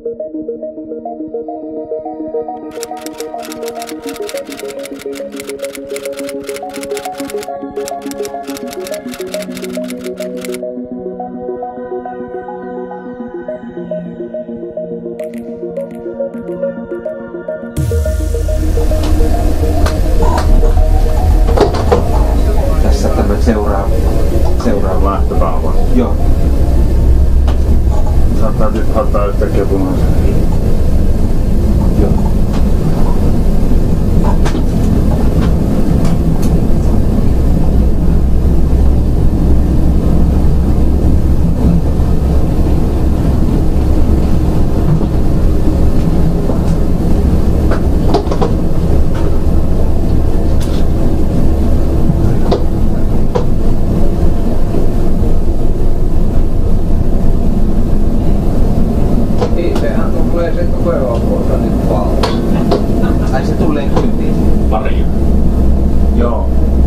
Tässä tämä seuraava lähtöpäivä. Joo. Saattaa tipahtaa yhtäkkiä punaisen. Joo. Ai se tulee kyntiin? Pari. Joo.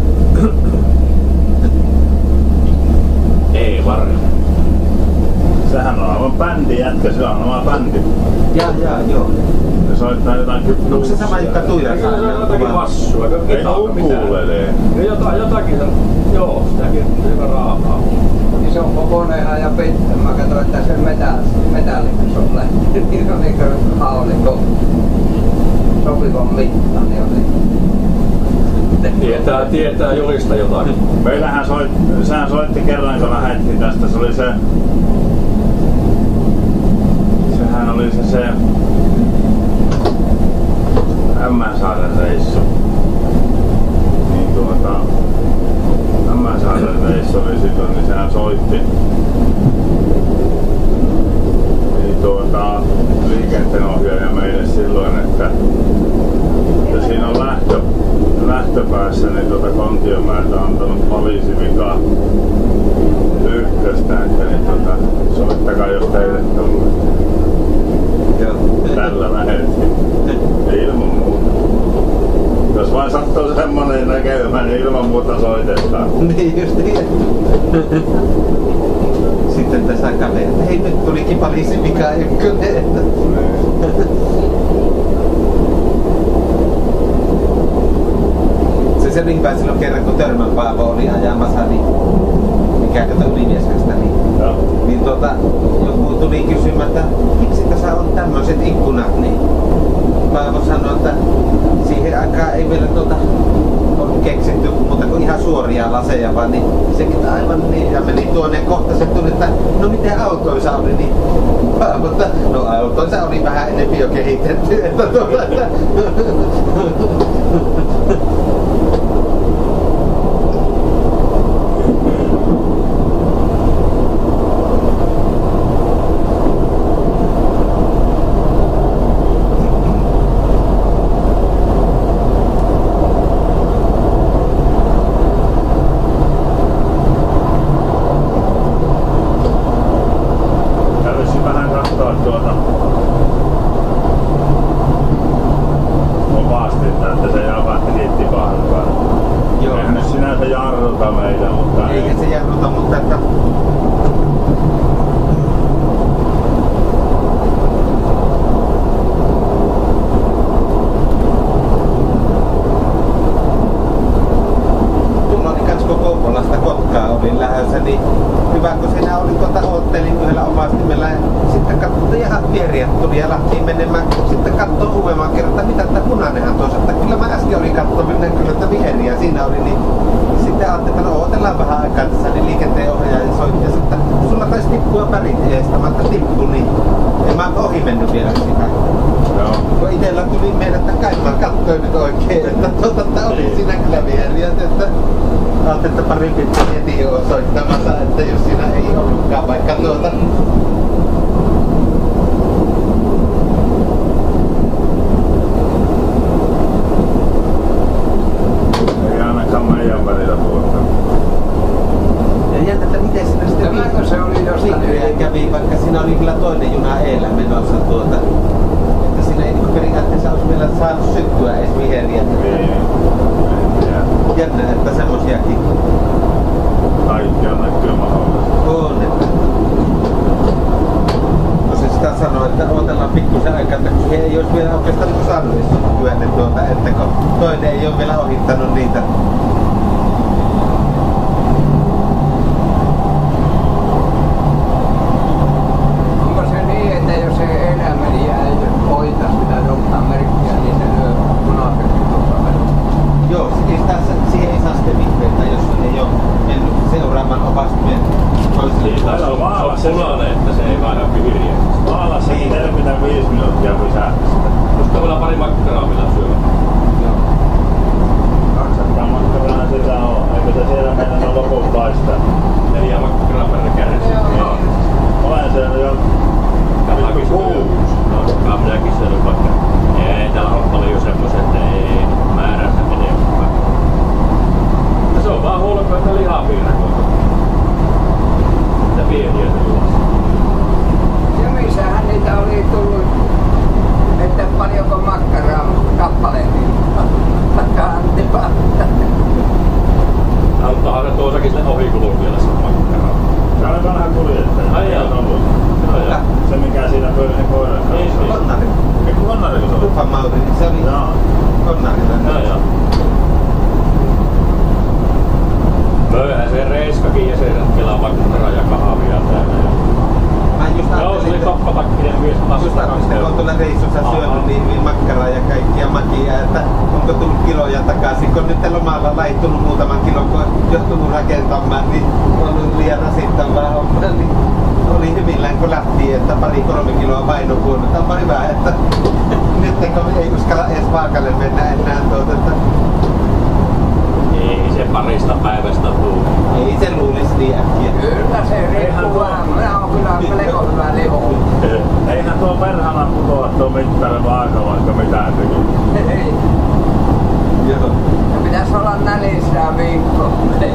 Ei Varri. Sehän on aivan bändi jätkä, se on oma bändi. Joo. Se soittaa jotain Onko se sama, joka Tuija saa? Jotakin massua, ei ukulele. Jotakin, joo, sitäkin hyvä raahaa. Niin se on kokonaan ja pitkä. Mä katsoin, että se metallikas on lähtenyt. Niin on niin kuin haulikko sopivan mittainen oli. Tietää Julista jotakin. Meillähän sehän soitti kerran, kun lähdettiin tästä. Se oli sehän oli se Ämmänsaaren reissu. Niin Ämmänsaaren reissu oli silloin, niin sehän soitti. Niin liikenteenohjaaja meille silloin, että siinä on lähtöpäässä niin Kontiomäeltä on antanut poliisivika ykköstä, että niin soittakaa jos teille tulee. Tällä lähdettiin. Ilman muuta. Jos vain sattuu semmonen näkemään, niin ilman muuta soitetaan. Niin just niin. Sitten tässä kävelee, että hei nyt tulikin poliisivika ykkönen. Se rinpää silloin kerran, kun Törmän Paavo oli ajamassa, niin mikä kato Ylivieskasta, niin joku tuli kysymään, että miksi tässä on tämmöiset ikkunat, niin Paavo sanoi, että siihen aikaan ei vielä ollut keksitty muuta kuin ihan suoria laseja, vaan niin sekin aivan niin, ja meni tuonne kohta se tuli, että no miten autoissa oli, niin Paavo, että no autoissa oli vähän enemmän jo kehitetty, että että parempi heti osoittamassa, että jos siinä ei ollutkaan vaikka ei ainakaan meidän välillä puhuta. Ja jännä, että miten siinä sitten se oli jostain kävi, vaikka siinä oli kyllä toinen juna eellä menossa että siinä ei periaatteessa olisi vielä saanut syttyä edes viheriä. Jännä, että semmosiakin. Kaikki on näkyy mahdollista. On, että. No se sitä sanoi, että odotellaan pikkusen aikaa, että kun he ei olisi vielä oikeastaan saanut syödä että kun toinen ei ole vielä ohittanut niitä. Onko se niin, että jos se eläimeni ei hoita sitä jotain merkkiä, niin se lyö punaiseksi tuossa vedossa? Joo, siihen ei saa sitten vihreitä, jos ei ole mennyt seuraamaan opastumien toiselle. Se on punainen, että se ei vaihda vihriä. Maalassa 45 minuuttia pysähdystä. Musta vielä pari makkaraa vielä syödä. Joo. 200 makkaraa sitä on. Eikö se siellä mennä lopun paistaa? 4 makkaraa per kädessä. Joo. Olen syönyt jo 6. No, minäkin syönyt vaikka. Ei, täällä on paljon semmoiset, että ei määränsä enemmän. Se on vaan huonokaita lihapiirakoita. Mitä pieniä sellaisia. Ja missähän niitä oli tullut, että paljonko makkaraa kappaleen Auttahan se tuossakin sen ohikulkijalle se makkaraa. Se oli vanha kuljettaja. Ai jaa. Se mikä siinä pyörii koiran kanssa. Konnari. Eiku Konnariko se oli? Ruffan Mauri, niin se oli Joo. Konnarilla. Joo. Möihän se Reiskakin ja se Kelaa makkaraa ja kahvia täällä. Mä just Joo, se oli toppatakkinen mies Just ajattelin, kun on tuolla reissussa syönyt niin makkaraa ja kaikkia makia, että onko tullut kiloja takaisin. Kun nyt lomalla on laittunut muutaman kilon, kun on joutunut rakentamaan, niin on ollut liian rasittavaa hommaa. Niin oli hyvillään, kun lähti, että 2-3 kiloa paino vuonna. Tämä on hyvä, että nyt ei uskalla edes vaakalle mennä enää että Ei se parista päivästä tuu. ei se luulisi niin äkkiä. Kyllä se riippuu vähän. Minä on kyllä melko hyvä liho. Eihän tuo perhana putoa tuo mittari vaaka vaikka mitään teki. Ei. Joo. Se pitäisi olla nälissään viikko.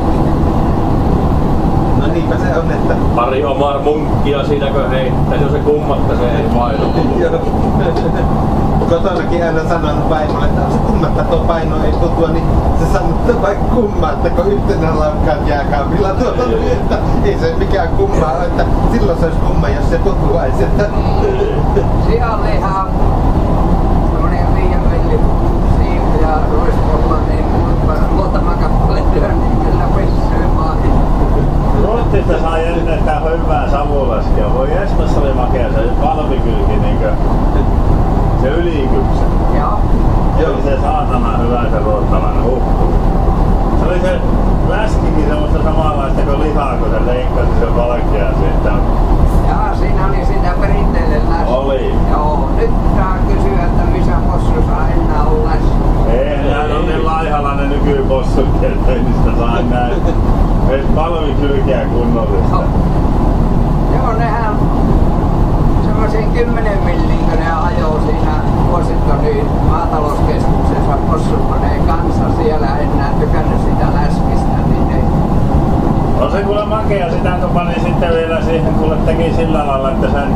No niinpä se on, että Pari omaa munkkia siinäkö heittäisi, jos se kummatta se ei paino. joo. Kotonakin aina sanonut vaimolle, että se kummatta tuo paino ei tutua, niin se sanoo, että vaikka kummatta, kun yhtenä laukkaan jääkaapilla tuolla, että ei se mikään kummaa ole, että silloin se olisi kumma, jos se tutuaisi. Että Sianliha, semmonen 5 millin siipi ja ruispulla, niin muutama kappale lyön, niin kyllä pysyy maahin. Ruotsista sai ennen sitä hyvää savulaskia. Voi Estassa oli makea se valvikylki niinkö se ylikypsä. Joo. Oli se saatana hyvä se ruotsalainen hukku. Se oli se läskikin semmoista samanlaista kuin lihaa, kun se leikkasi sen valkeaa siitä. Ja siinä oli sitä perinteinen läski. Oli. Joo, nyt saa kysyä, että missä possu saa enää olla läski. Eihän on niin laihalla ne nykypossut, että ei niistä saa näin. Ees palvikylkiä kunnollista. Joo, nehän semmoisen 10 millin, kun ne ajoi siinä vuosittain maatalouskeskuksessa possukoneen kanssa siellä enää tykännyt sitä läskistä, niin ei. On se kuule makea sitä, kun pani sitten vielä siihen, kuule teki sillä lailla, että sen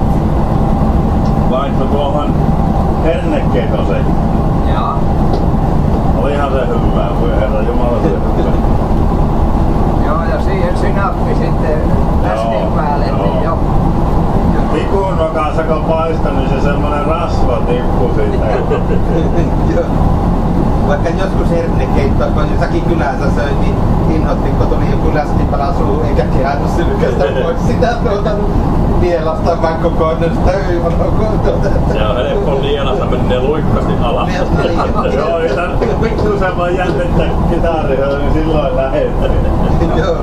vaihtoi tuohon herneketoseen. Joo. Olihan se hyvää, voi herra jumala se hyvä. Joo, ja siihen sinappi sitten läskin päälle, niin jo. Tikun nokassa kun paistoi, niin se semmonen rasva tippui siitä. joo. Vaikka joskus hernekeittoa, kun jossakin kylässä söi, niin inhotti, kun tuli joku läskipala suuhun eikä kehannut sylkästä pois sitä nielasta vaan kokonaan sitä Se on helppo nielasta, menee luikkasti alas. Joo, ei tarvitse pikkusen vaan jännettä kitarihoa, niin silloin lähetään. Joo.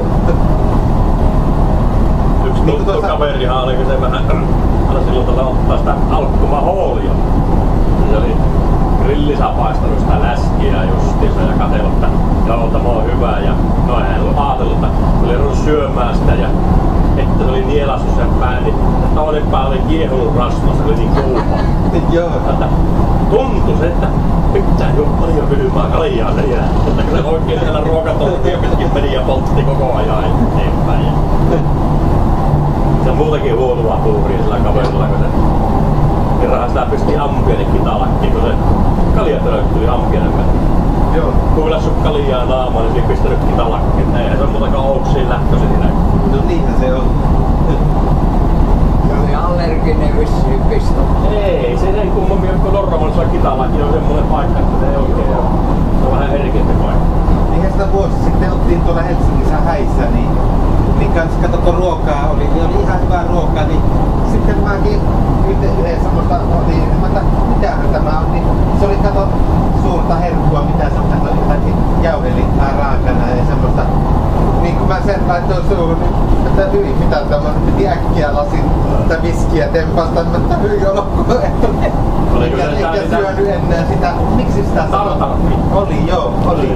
Yksi tuttu kaverihan oli, kun se vähän aina silloin ottaa sitä alkkumahoolia. Se oli grillissä paistanut sitä läskiä justiinsa ja katsellut, että joo, tämä on hyvä. Ja no hän oli ajatellut, että oli ruvennut syömään sitä ja että se oli nielassut sen pään, niin toinen pää oli kiehunut rasvassa, se oli niin kuuma. Joo. Tuntui se, että pitää jo paljon hylmää kaljaa sen jälkeen. Että kun se oikein siellä ruokatolppia pitkin meni ja poltti koko ajan eteenpäin. Se on muutenkin huonoa tuuria sillä kaverilla, kun se kerran sitä pisti ampianekin talakkiin, kun se kaljatölkky tuli ampianen mennä. Joo. Kun lässut kaljaa naamaan, niin se pistänytkin talakkiin. Eihän se on muutakaan ouksiin lähtöisin siinä. No niinhän se on. oli allerginen vissiin pisto. Ei, se ei kummemmin kuin normaalisella Kitalakin on semmoinen paikka, että se ei oikein ole. Se on vähän herkempi paikka. Niinhän sitä vuosi sitten oltiin tuolla Helsingissä häissä, niin kans kato ruokaa oli, niin oli ihan hyvää ruokaa, niin sitten mäkin yhden semmoista oli, että mitähän tämä on, niin se oli kato suurta herkkua, mitä se on jotakin jauhelikkaa raakana ja semmoista. Niin kun mä sen laitoin suuhun, niin että hyi, mitä tämä on, piti äkkiä lasin sitä viskiä tempasta, että hyi olkoon. Eikä syönyt enää sitä, miksi sitä tartarpi? Oli joo.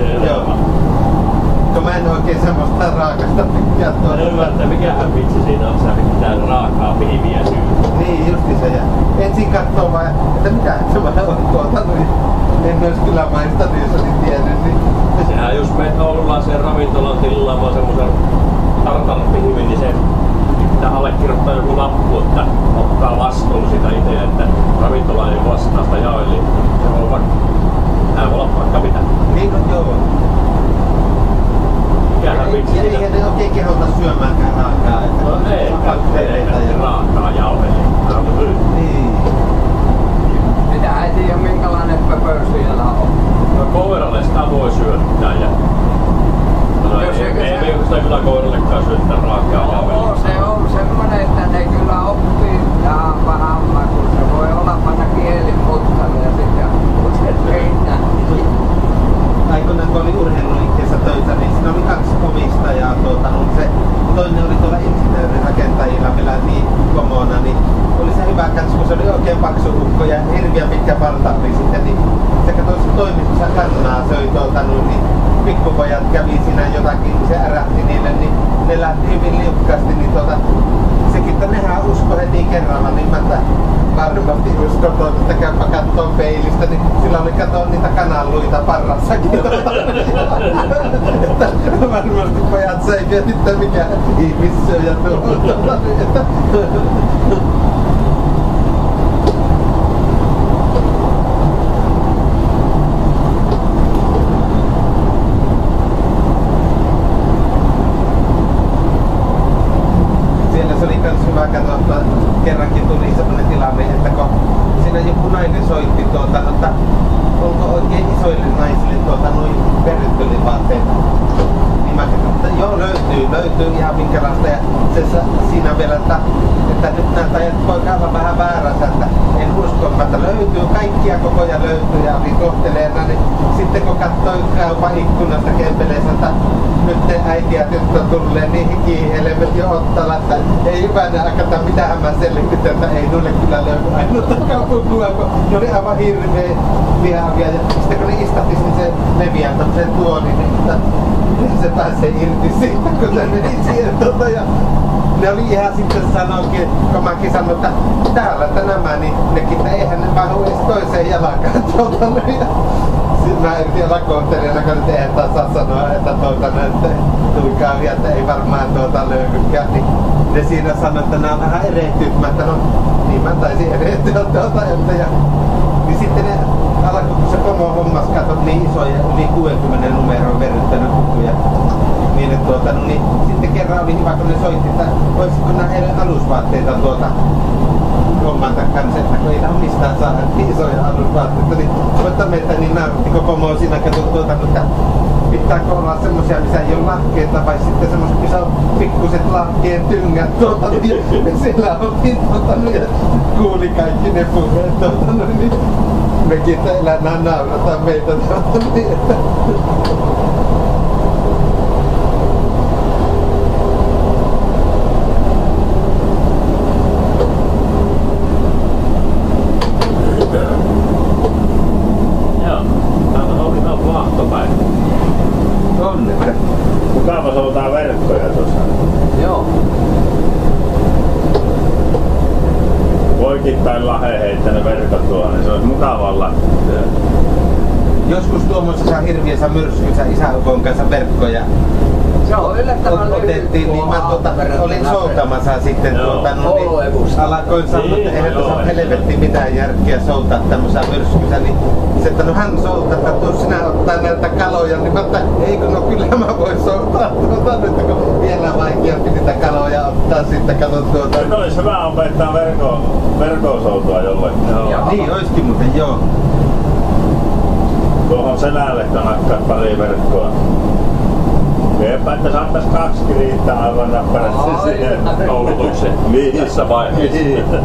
Kun mä en oikein semmoista raakasta tykkää tuoda. En ymmärrä, mikähän vitsi siinä on, sä pitää raakaa pihviä syy. Niin justiinsa ja ensin katsoo vaan, että mitä tämä on tuottanut. En ois kyllä maistanut, jos olisin tiennyt. Niin. Sehän jos meet oululaiseen ravintolan tilaamaan semmosen tartarpihvin, niin se pitää allekirjoittaa joku lappu, että ottaa vastuun sitä itse, että ravintola ei vastaa sitä jaoille. Se voi vaikka, tää voi olla vaikka mitä. Niin on joo. Eihän ne oikein kehota syömäänkään raakaa. No ei, raakaa jauhelikkaa. Niin. Mitä ei tiedä minkälainen pöpö siellä on. No koiralle sitä voi syöttää ja... No, ei me sitä kyllä koirallekaan syöttää raakaa jauhelikkaa. Se on semmonen, että ne kyllä oppii tähän vähän kun se voi olla panna kielin muttalle ja sitten heittää. Aikoinaan kun oli urheiluliikkeessä töitä, niin siinä oli 2 omistajaa. Se toinen oli tuolla insinöörirakentajilla vielä niin komona, niin oli se hyvä katso, kun se oli oikein paksu ukko ja hirviä pitkä partappi sitten, niin se katsoi toimistossa kannaa söi niin pikkupojat kävi siinä jotakin, se ärähti niille, niin ne lähti hyvin liukkaasti, niin sekin, että nehän usko heti kerralla, niin mä varmasti uskon, että käypä kattoo peilistä, niin sillä oli katoa niitä kananluita parrassakin. Että varmasti pojat säikyä nyt mikä ihmissyöjä tuolla. Kerrankin tuli sellainen tilanne, että kun siinä joku nainen soitti, että onko oikein isoille naisille noin verryttelyvaatteita. Niin mä katsoin, että joo löytyy ihan minkälaista. Ja siinä vielä, että nyt näyttää, että poika olla vähän väärässä, että en usko, että löytyy, kaikkia kokoja löytyy ja oli kohteleena. Niin sitten kun katsoi kaupan ikkunasta kempeleensä, että nyt ne äiti ja tyttö tulee niin hikihelmet jo ottalla, että ei hyvänä aikata mitähän mä selvitin, että ei nulle kyllä löydy ainoatakaan pukua, kun ne oli aivan hirveä lihavia. Ja sitten kun ne istahtis, niin se leviää tämmösen tuolin, että se pääsee irti siitä, kun se meni siihen ja ne oli ihan sitten sanoikin, kun mäkin sanoin, että täällä nämä, niin nekin, että eihän ne mahdu edes toiseen jalkaan tuolta. Mä en tiedä lakohtelijana, kun nyt eihän saa sanoa, että että tulkaa vielä, että ei varmaan löydykään. Niin ne siinä sanoi, että nämä on vähän erehtynyt. Mä että no, niin mä taisin erehtyä niin sitten ne alkoi, kun se pomo hommas katsot niin isoja, yli 60 numeroon verryttänyt kukuja. Niin, niin sitten kerran oli hyvä, kun ne soitti, että olisiko nämä heidän alusvaatteita homman kanssa, että kun ei tähän mistään saada niin isoja alusvaatteita, niin voittaa meitä niin nauratti, kun pomo siinä katsoi että pitääkö olla semmosia, missä ei ole lahkeita vai sitten semmoset, missä on pikkuset lahkeen tyngät niin siellä on ja kuuli kaikki ne puheet niin mekin täällä naurataan meitä niin että Mukava soutaa verkkoja tuossa. Joo. Poikittain laheen heittänyt verkot tuolla, niin se olisi mukava olla. Joskus tuommoisessa hirviössä myrskyssä isäukon kanssa verkkoja Se on yllättävän otettiin, niin mä olin soutamassa sitten niin alakoin sanoa, että eihän tässä ole helvetti mitään järkeä soutaa tämmöisää myrskyssä, niin se, että no hän soutaa, että tuu sinä ottaa näitä kaloja, niin mä että eikö no kyllä mä voin soutaa nyt, kun vielä vaikeampi niitä kaloja ottaa sitten, kato tuota. Nyt olisi hyvä opettaa verkkoa soutua jollekin. Niin, olisikin muuten, joo. Tuohon selälle kannattaa pari verkkoa. Viepä, että saattais 2 riittää aivan näppärästi siihen koulutukseen tässä vaiheessa.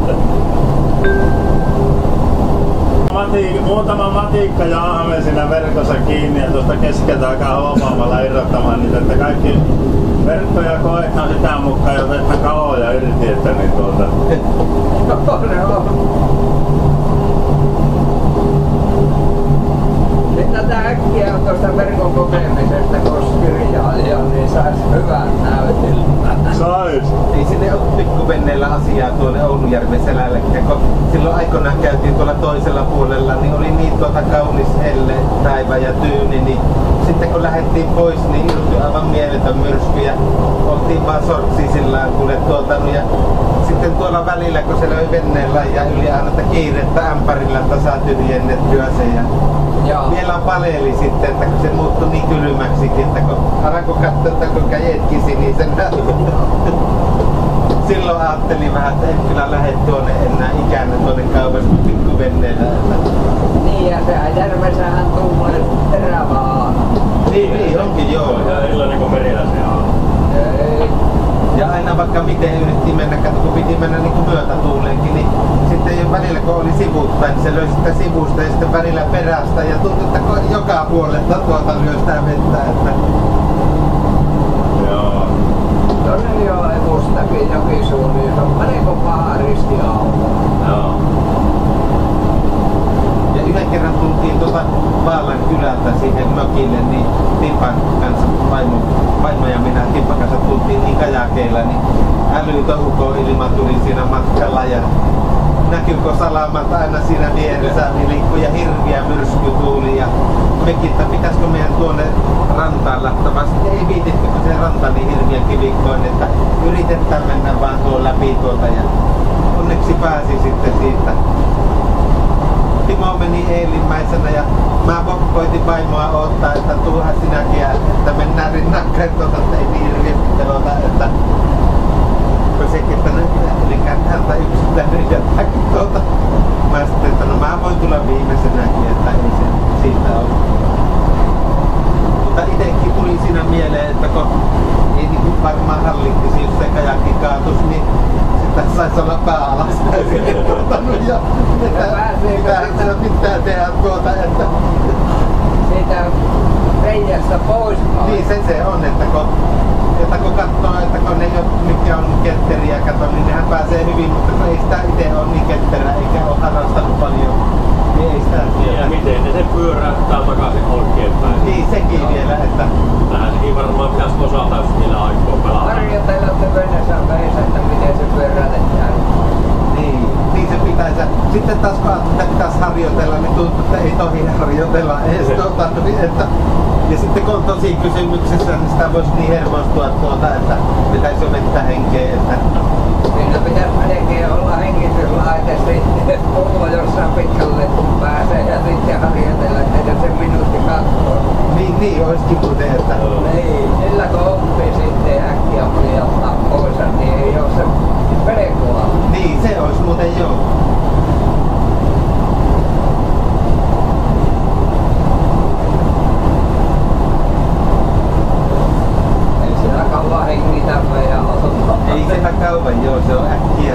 Muutama matikka ja ahven siinä verkossa kiinni ja tuosta keskeltä alkaa huomaamalla irrottamaan niitä, että kaikki verkkoja koetaan sitä mukaan, jos otetaan kaloja irti, että niin tuota. Tätä äkkiä tuosta verkon kokemisesta koskirjaalia, niin sais hyvän näytilmän. Sais! Ei sinne ole pikkuvenneellä asiaa tuonne Oulujärven selällekin, kun silloin aikoinaan käytiin tuolla toisella puolella, niin oli niin kaunis helle päivä ja tyyni, niin sitten kun lähdettiin pois, niin iltui aivan mieletön myrsky ja oltiin vaan sortsia sillään ja sitten tuolla välillä, kun se löi venneellä ja yli aina kiirettä ämpärillä tasa tyhjennettyä se ja vielä paleeli sitten, että kun se muuttui niin kylmäksikin, että kun alkoi katsoa, että kuinka jetkisi, niin sen silloin ajattelin vähän, että en kyllä lähde tuonne enää ikänä tuonne kaupasta pikkuvenneellä. Niin ja sehän järvessähän tulee terävää. Niin onkin joo. Ja illainen kuin meriläisiä on. Ja aina vaikka miten yritti mennä, kun piti mennä niin kuin myötätuuleenkin, niin sitten välillä kun oli sivuuttain, niin se löi sitä sivusta ja sitten välillä perästä ja tuntui, että joka puolelta tuolta lyö sitä vettä. Että... Joo. Tuonne jo Evustakin Jokisuuliin, se on melko paha riskiauto. Joo. Ja yhden kerran tultiin Vaalan kylältä siihen mökille, niin Timpan kanssa vaimo ja minä Timpan kanssa tultiin niin kajakeilla, niin älytön ukoilma tuli siinä matkalla ja näkyykö salamat aina siinä vieressä, niin liikkui ja hirviä myrskytuuli ja mekin, että pitäisikö meidän tuonne rantaan lähteä, sitten ei viititty, kun se ranta niin hirviän kivikkoin, että yritetään mennä vaan tuon läpi tuota ja onneksi pääsi sitten siitä. Timo meni eilimmäisenä ja mä koitin vaimoa odottaa, että tuuhan sinäkin, että mennään rinnakkain että ei niin hirveästi pelota, että kun sekin, että eli häntä yksittäinen jättääkin mä sitten, että no mä voin tulla viimeisenäkin, että ei se siitä ole. Mutta itekin tuli siinä mieleen, että kun ei niin varmaan hallittisi, jos se kajakki kaatus, niin sitten saisi olla pää alas täysin ja pitää tehdä että siitä reijästä pois. Niin se on, että kun katsoo, että kun ne ei ole mikä on ketteriä kato, niin nehän pääsee hyvin, mutta kun ei sitä itse ole niin ketterä eikä ole harrastanut paljon, niin ei sitä tiedä. Ja miten ne sen pyöräyttää takaisin oikein päin. Niin sekin vielä, että... Tähän sekin varmaan pitäisi osata, jos niillä aikoo pelata. Harjoitella veneessä välissä, että miten se pyöräytetään. Niin se pitäisi. Sitten taas kun että pitäisi harjoitella, niin tuntuu, että ei tohi harjoitella edes että... Ja sitten kun on tosi kysymyksessä, niin sitä voisi niin hermostua että pitäisi jo vettä henkeä, että... Siinä pitäisi melkein olla hengityslaite sitten, puhua jossain pitkälle kun pääsee ja sitten harjoitella, että se minuutti katsoo. Niin, olisikin muuten, että... Niin, sillä kun oppii sitten äkkiä ottaa pois, niin ei ole se pelkoa. Niin, se olisi muuten joo. Ei se kauan, joo, se on äkkiä.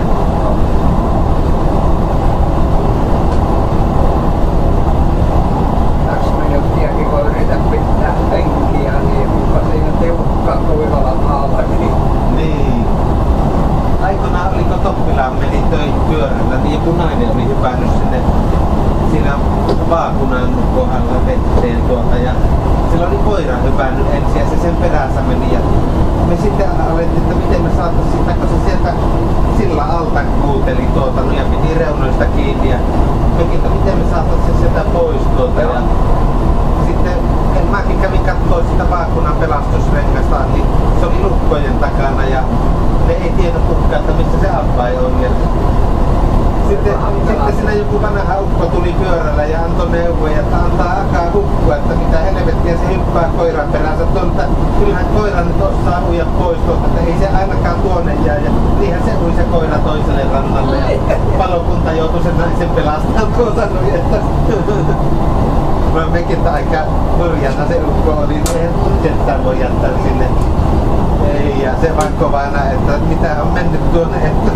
Minuuttiakin kun yritä pitää henkiä, niin mutta siinä tiukka kuivalla maalla. Niin. Aikoinaan oliko Toppilaan meni töihin pyörällä, niin joku nainen oli hypännyt sinne siinä vaakunan kohdalla vetteen ja sillä oli koira hypännyt ensin ja se sen perässä meni ja me sitten alettiin, että miten me saatais sitä, kun se sieltä sillä alta kuuteli ja piti reunoista kiinni ja mekin, että miten me saatais se sieltä pois ja sitten en mäkin kävin kattoo sitä vaakunan pelastusrengasta, niin se oli lukkojen takana ja ne ei tiedä kukaan, että missä se avain on. Ja sitten siinä joku vanha ukko tuli pyörällä ja antoi neuvoja, että antaa aikaa hukkua, että mitä helvettiä se hyppää koiran peränsä tuolta. Kyllähän koira nyt osaa uida pois tuolta, että ei se ainakaan tuonne jää. Ja niinhän se ui se koira toiselle rannalle ja palokunta joutui sen naisen pelastamaan tuota noin, että mä mekin, että aika hurjana se ukko oli, niin eihän tuntettaan voi jättää sinne. Ei, ja se vaan kovana, että mitä on mennyt tuonne, että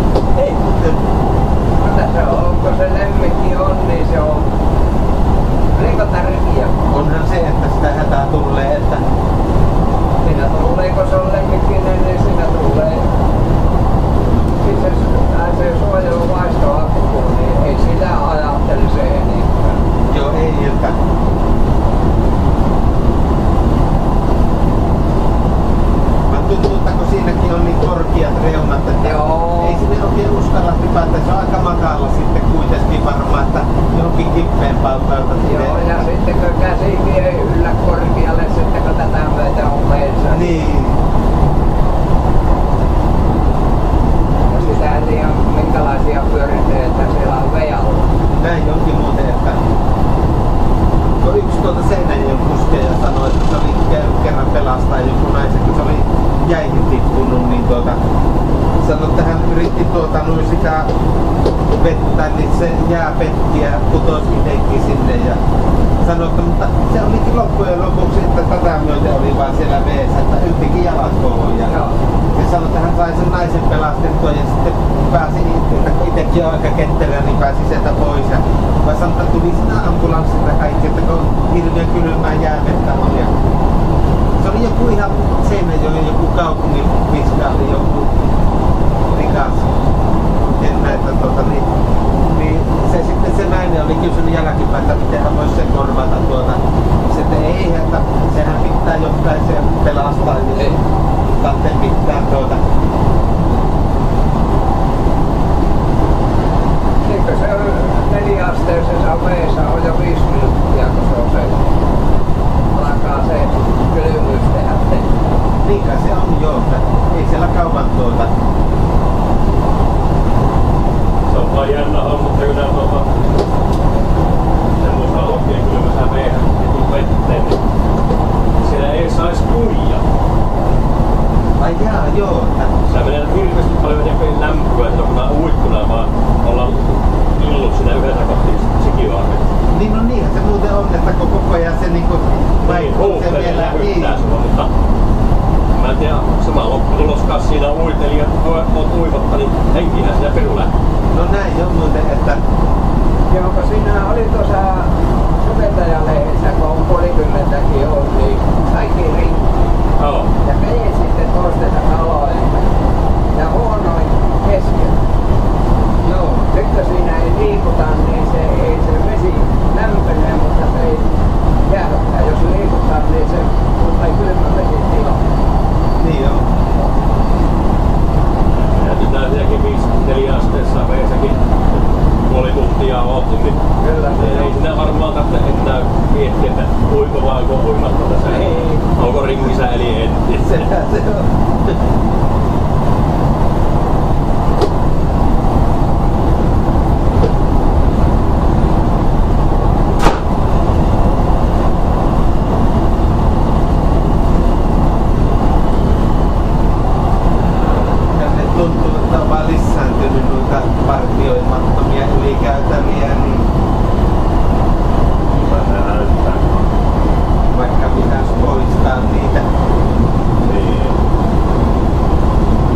se on, onko se lemmikki on, niin se on rikotärkiä. Onhan se, että sitä hätää tulee, että Siinä tulee, kun se on lemmikkinen, niin siinä tulee. Siis se pääsee suojeluvaistoakkuun, niin ei sitä ajattele se enempää. joo ei ilta. Tuntuu, että kun siinäkin on niin korkeat reunat, että Joo. ei sinne oikein uskalla hypätä. Se on aika matala sitten kuitenkin varmaan, että johonkin kippeempään päältä. Joo, ja sitten kun käsi vie yllä korkealle, sitten kun tätä myötä on veessä. Niin. Ja sitä en tiedä minkälaisia pyörinteitä siellä on vejalla. Näin onkin muuten, että kun yksi tuolta Seinäjoen kuskeja sanoi, että se oli kerran pelastaa joku naisen, kun se oli jäihin tippunut, niin sanoi, että hän yritti noin sitä vettä, niin se jääpettiä putosi itsekin sinne ja sanoi, että mutta se olikin loppujen lopuksi, että tätä myöten oli vaan siellä veessä, että yltikin jalat kouluun ja sanoi, että hän sai sen naisen pelastettua ja sitten pääsi itsekin aika ketterä, niin pääsi sieltä pois ja vai sanoi, että tuli siinä ambulanssilla kaikki, että kun hirveän kylmää jäävettä on ja se oli joku ihan Seinäjoen joku kaupungin viskaali, joku rikas. En näitä niin se sitten se nainen oli kysynyt jälkipäin, että miten hän voisi sen korvata sitten ei, että sehän pitää jokaisen pelastaa, niin ei tarvitse mitään Eikö se on 4-asteisessa veessä on jo 5 minuuttia, kun se on se alkaa se kylmyys tehdä. Niinkä se on joo, että ei siellä kaupan Se on vaan jännä homma, että kyllä semmoista oikein kylmässä veehän vetteen, niin siellä ei sais uija. ai jaa, joo. Sä menee hirveästi paljon enemmän lämpöä, että kun mä uittuna vaan ollaan illut siinä yhdessä kohti sikivaareen. Niin no niinhän se muuten on, että kun koko ajan se niinku vaikuttaa se vielä näkyttää sua, mutta mä en tiedä, sama lopputulos kas siinä uiteli ja oot uivotta, niin henkihän siinä peru lähtee. No näin on muuten, että Joo, kun siinä oli tuossa Suventaja-lehdessä, kun on 30kin on, niin kaikki rikki. Joo. Ja menin sitten toistensa taloille ja huonoin kesken. Joo, sitten siinä ei liikuta, niin ei se vesi lämpenee, mutta se ei jäädyttää. Jos liikutaan, niin se tulee kylmä vesitila. niin on. Näytetään sielläkin 5-4 asteessa veessäkin puoli tuntia oltu, niin Kyllä, ei siinä varmaan tarvitse enää miettiä, että uiko vai onko uimatta tässä. Ei. Onko ringissä eli en. Sehän se on. Tuntuu, että on vaan lisääntynyt noita partioimattomia ylikäytäviä, niin vaikka pitäisi poistaa niitä. Niin.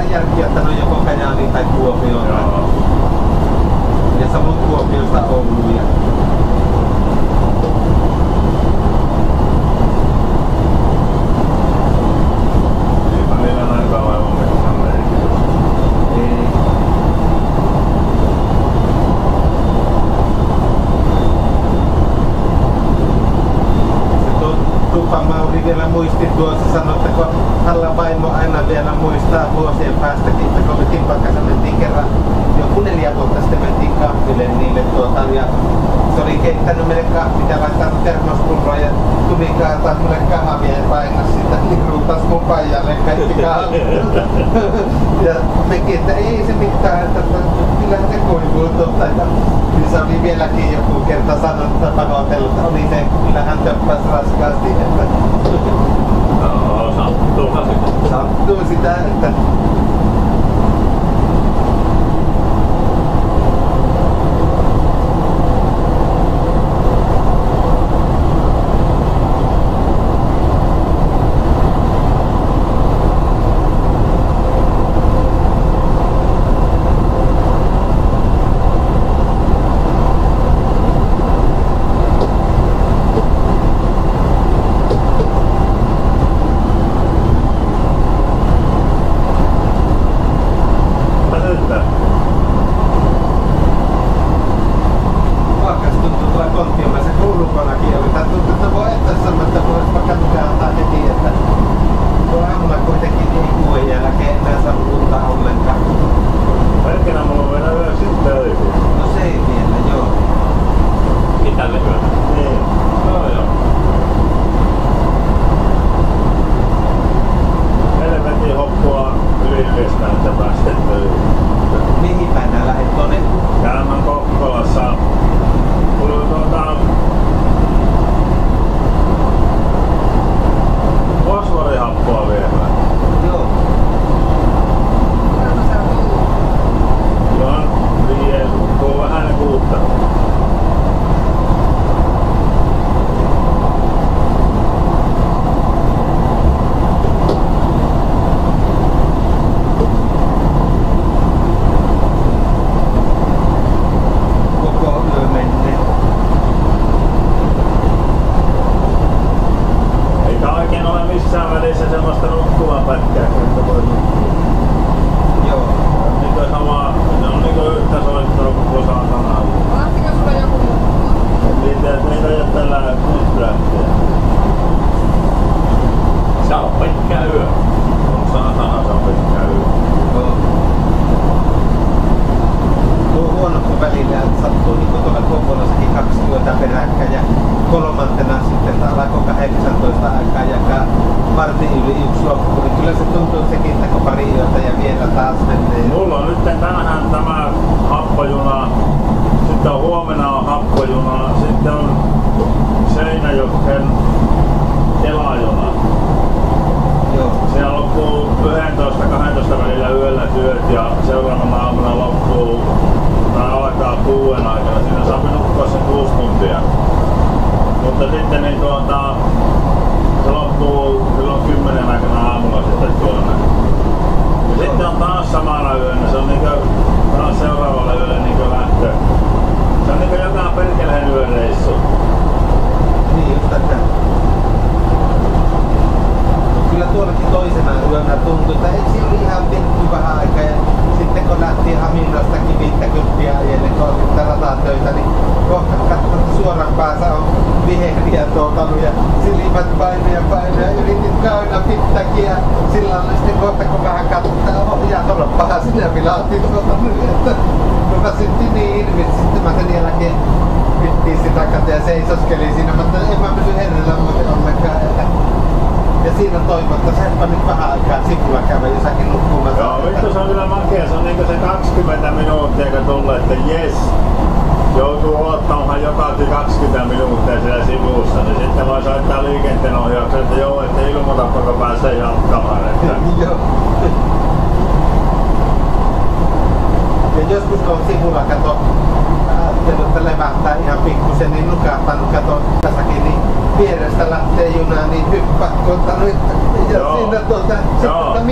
jälkiä, että ne on joko Kajaani tai Kuopio. Joo. Ja samoin Kuopiosta Ouluun. Eipä niillä näin kauan onneksi merkitystä. Ei. Tupa Mauri vielä muisti tuossa, sanoi, että kun Halla vaimo aina vielä muistaa vuosien päästäkin, että kun me Timpakassa mentiin kerran, joku 4 vuotta sitten mentiin kahville niille ja se oli keittänyt meille kahvit ja laittanut termospulloa ja tuli kaataa mulle kahvia ja painas sitä, niin ruutas mun paijalle kaikki kahvit. Ja mekin, että ei se mitään, että kyllähän se kuivuu tuota. Niin se oli vieläkin joku kerta sanonut, että pahoitellut, että oli se, kyllähän töppäs raskaasti. Joo, sattuuhan sitä. Sattuu sitä, että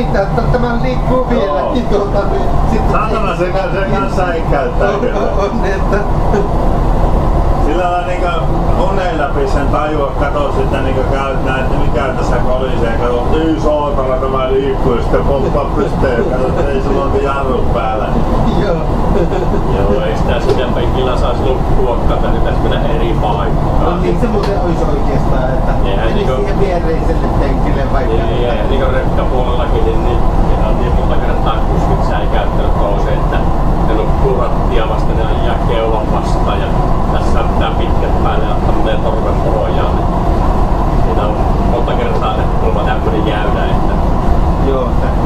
mitään, että tämä liikkuu vieläkin tuolta. Saatana se kanssa ei käyttää kyllä. On, että... Sillä lailla niinku unen läpi sen tajua, kato sitä niinku käyttää, että mikä tässä kolisee ja kato, ei saatana tämä liikkuu ja sitten pomppaa pysteen ja kato, että ei sulla onko jarrut päällä. Joo. Joo, ei sitä sinä penkillä saisi luokkaata, niin pitäisi mennä eri paikkaan. No niin se muuten olisi oikeastaan, että menisi siihen viereiselle penkille vaikka. Niin, niin kuin rekkapuolellakin, niin on niin monta kertaa kuskit sä ei käyttänyt toiseen, että ne nukkuu rattia vasta, ne jää keulan vastaan ja tässä pitää pitkät päälle ja ottaa meidän torven pohjaan. Siinä on monta kertaa kulma tämmönen jäydä, että... Joo,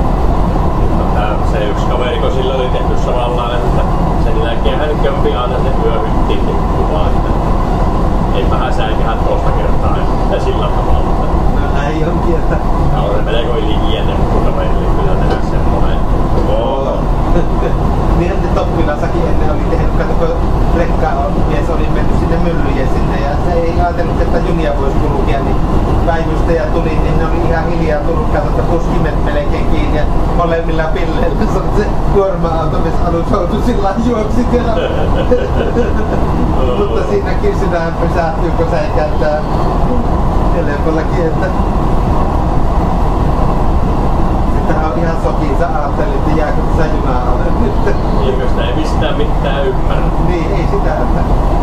se yksi kaveri, kun sillä oli tehty samanlainen, että sen jälkeen hän kämpi aina sen yöhyttiin nukkumaan, että ei vähän säikähän toista kertaa ja sillä tavalla. no näin onkin, että... Ja on se melko ilikienne kaverille kyllä tehdä semmoinen. Joo. Niinhän ne Toppilassakin ennen oli tehnyt, kun rekkamies oli mennyt sinne myllyjen sinne ja se ei ajatellut, että junia voisi kulkea, niin päivystäjä tuli, niin ne oli ihan hiljaa tullut, katsottu puskimet melkein kiinni ja molemmilla pilleillä se kuorma-auto, missä alushousu sillä juoksi siellä. Mutta siinäkin sydän pysähtyy, kun se ei käyttää telefonakin, että... Tähän on ihan sokin, sä ajattelit, että jääkö tässä junaa alle nyt. Eikö sitä ei mistään mitään ymmärrä? Niin, ei sitä, että...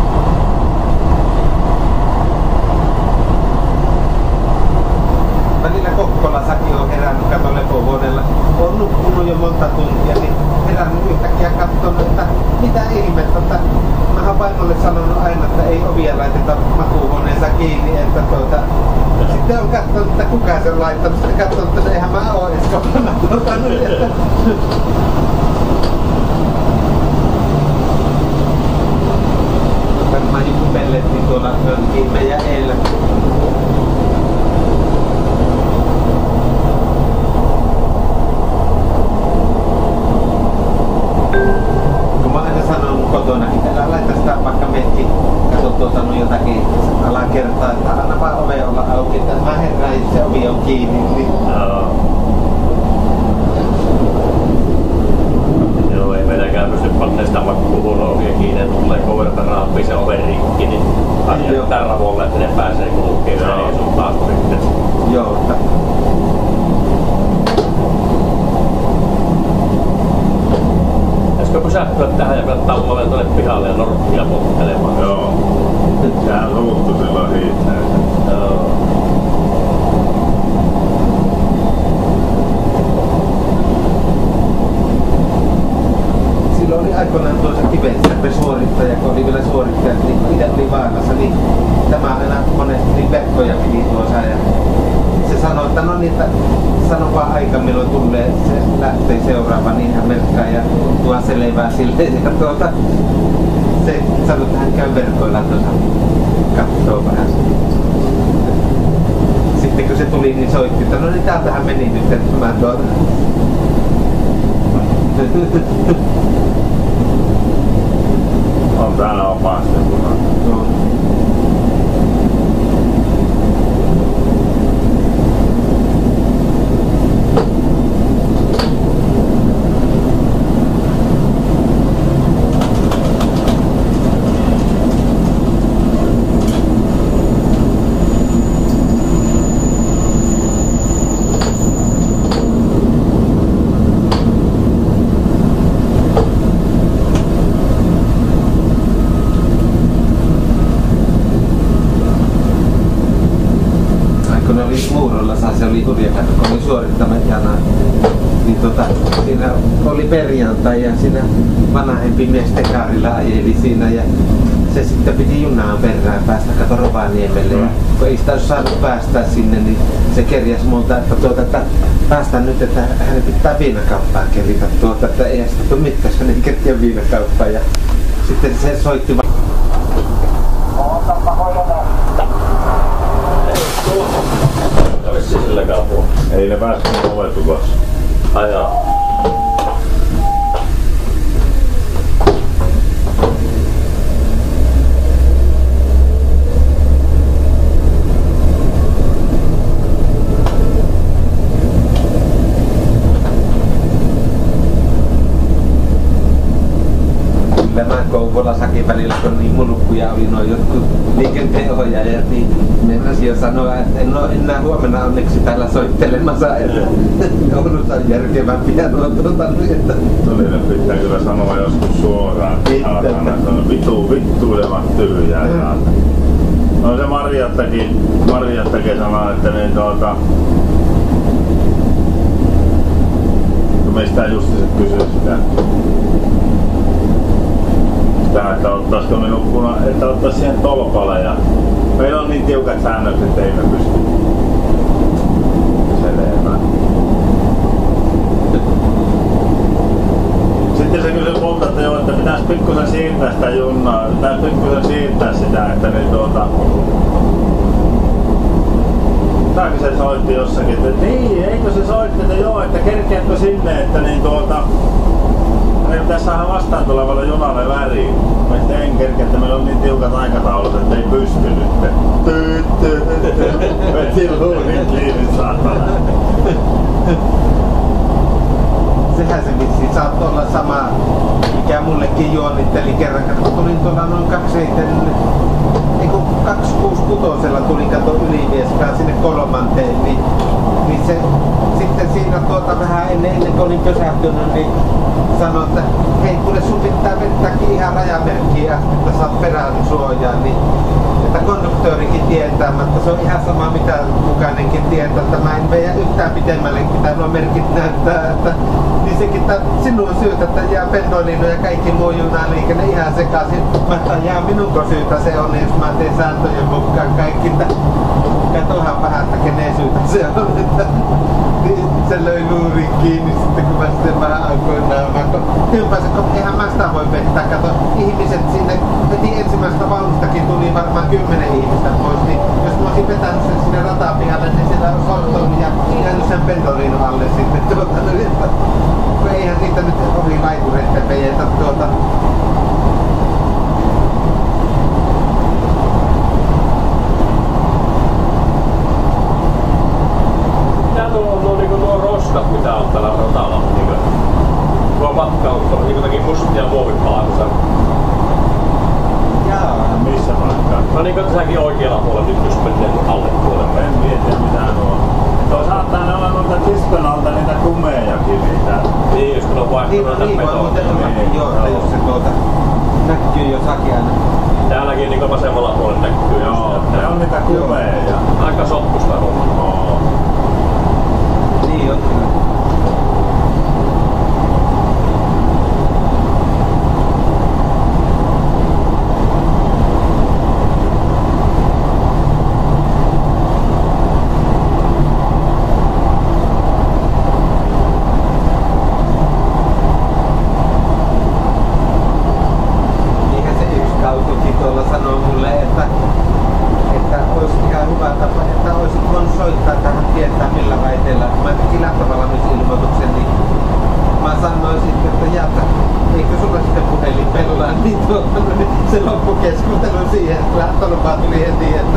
Välillä Kokkolassakin on herännyt, kato lepovuodella. On nukkunut jo monta tuntia, niin herännyt yhtäkkiä katsonut, että mitä ihmettä, että mä oon vaimolle sanonut aina, että ei ovia laiteta makuuhuoneensa kiinni, että sitten on katsonut, että kuka se on laittanut, sitten katsonut, että eihän mä oo edes kokonaan että... Varmaan joku pelletti tuolla mönkkiin meidän eellä. Kun mä aina sanon kotonakin, että älä laita sitä vaikka metki, kato jotakin alakertaa, että anna vaan ove olla auki, että mä herään, se ovi on kiinni. Niin... Joo, ei meidänkään pysty pannemaan sitä makkuhuonoa ovia kiinni, että tulee koverta raapii se oven rikki, niin aina ravolle, että ne pääsee kulkemaan ja ei sun taas sitten. Joo, että... Pitäisikö pysähtyä tähän ja kannattaa luoleen tuonne pihalle ja norppia polttelemaan? Joo. Tää luuttu silloin hiittää. Joo. Silloin oli aikoinaan tuossa Kivensäpä suorittaja, kun oli vielä suorittaja, niin kun itse oli Vaanassa, niin tämä aina monesti niin verkkoja piti tuossa ja se sanoi, että no niin, että sano vaan aika milloin tulee, se lähtee seuraava, niin hän merkkaa ja tuo selvää silleen ja se sanoi, että hän käy verkoilla tuossa kattoo vähän. Sitten kun se tuli, niin soitti, että no niin täältähän meni nyt, että mä On täällä opaasti. No. Se oli hurjaka, kun oli suorittamajana, niin siinä oli perjantai ja siinä vanhempi mies Tekarilla ajeli siinä ja se sitten piti junaan perään päästä kato Rovaniemelle ja kun ei sitä olisi saanut päästä sinne, niin se kerjäs multa, että päästä nyt, että hänen pitää viinakauppaan keritä että eihän sitä tule mitään, hänen kertiä viinakauppaan ja sitten se soitti Ei ne päässyt ovetukossa. Ajaa. Kouvola Sakin välillä, kun niin mulkkuja oli noin jotkut liikenteenohjaajat, niin meinasin jo sanoa, että en ole enää huomenna onneksi täällä soittelemassa, että Oulussa on järkevämpiä nuo että... Tolille pitää kyllä sanoa joskus suoraan, että on vittuilevat tyhjää. No se Marjattakin sanoo, että niin meistä justiset kysyy sitä, että ottaisiko minun että ottais siihen tolpalle ja meillä on niin tiukat säännöt, että ei me pysty selevään. Sitten se kysyy multa, että joo, että pitäis pikkusen siirtää sitä junnaa, pitäis pikkusen siirtää sitä, että niin Tääkin se soitti jossakin, että niin, eikö se soitti, että joo, että kerkeätkö sinne, että niin ne pitäis saada vastaan tulevalle junalle väriin. Mä en kerkeä, että meillä on niin tiukat aikataulut, että ei pysty nyt. Veti luurin kiinni saatana. Sehän se vissiin saattoi olla sama, mikä mullekin juonitteli kerran, kun tulin tuolla noin 266 tulin kato Ylivieskään sinne kolmanteen, niin se sitten siinä vähän ennen kuin olin pysähtynyt, niin sanoi, että hei kuule sun pitää vettääkin ihan rajamerkkiä asti, että saat perään suojaa, niin että konduktöörikin tietää, mutta se on ihan sama mitä mukainenkin tietää, että mä en veijä yhtään pitemmälle, mitä nuo merkit näyttää, että niin sekin sinun syytä, että jää pendolino ja kaikki muu junaliikenne ihan sekaisin. Mä jää minunko syytä se on, jos mä teen sääntöjen mukaan kaikki, että katohan vähän, että kenen syytä se on, että niin se löi luurin kiinni sitten kun mä sitten vähän aikoinaan hyppäsin, kun eihän mä sitä voi vettää, kato ihmiset sinne heti ensimmäisestä vaunustakin tuli varmaan 10 ihmistä pois, niin jos mä olisin vetänyt sen sinne ratapihalle, niin siellä on sortoon ja jäänyt sen pendolinon alle sitten että eihän siitä nyt ohi laitureiden vejetä Mitä nuo roskat, mitä on täällä ratalla? Tuo matka on jotakin mustia muovipalaisia. Jaa. Missä paikkaa? No niin kuin tässäkin oikealla puolella nyt jos menee alle puolelle. En mietiä mitä nuo. Toi saattaa ne olla noita kiskon alta niitä kumejakin niitä. Niin, jos kun on vaihtunut näitä metodia. Joo, että jos se näkyy jo sakeana. Täälläkin niin vasemmalla puolella näkyy. Joo, ne on niitä kumeja. Aika sotkusta homma. Oo. Niin on kyllä. Se loppukeskustelu siihen, että lähtölupaa tuli heti, että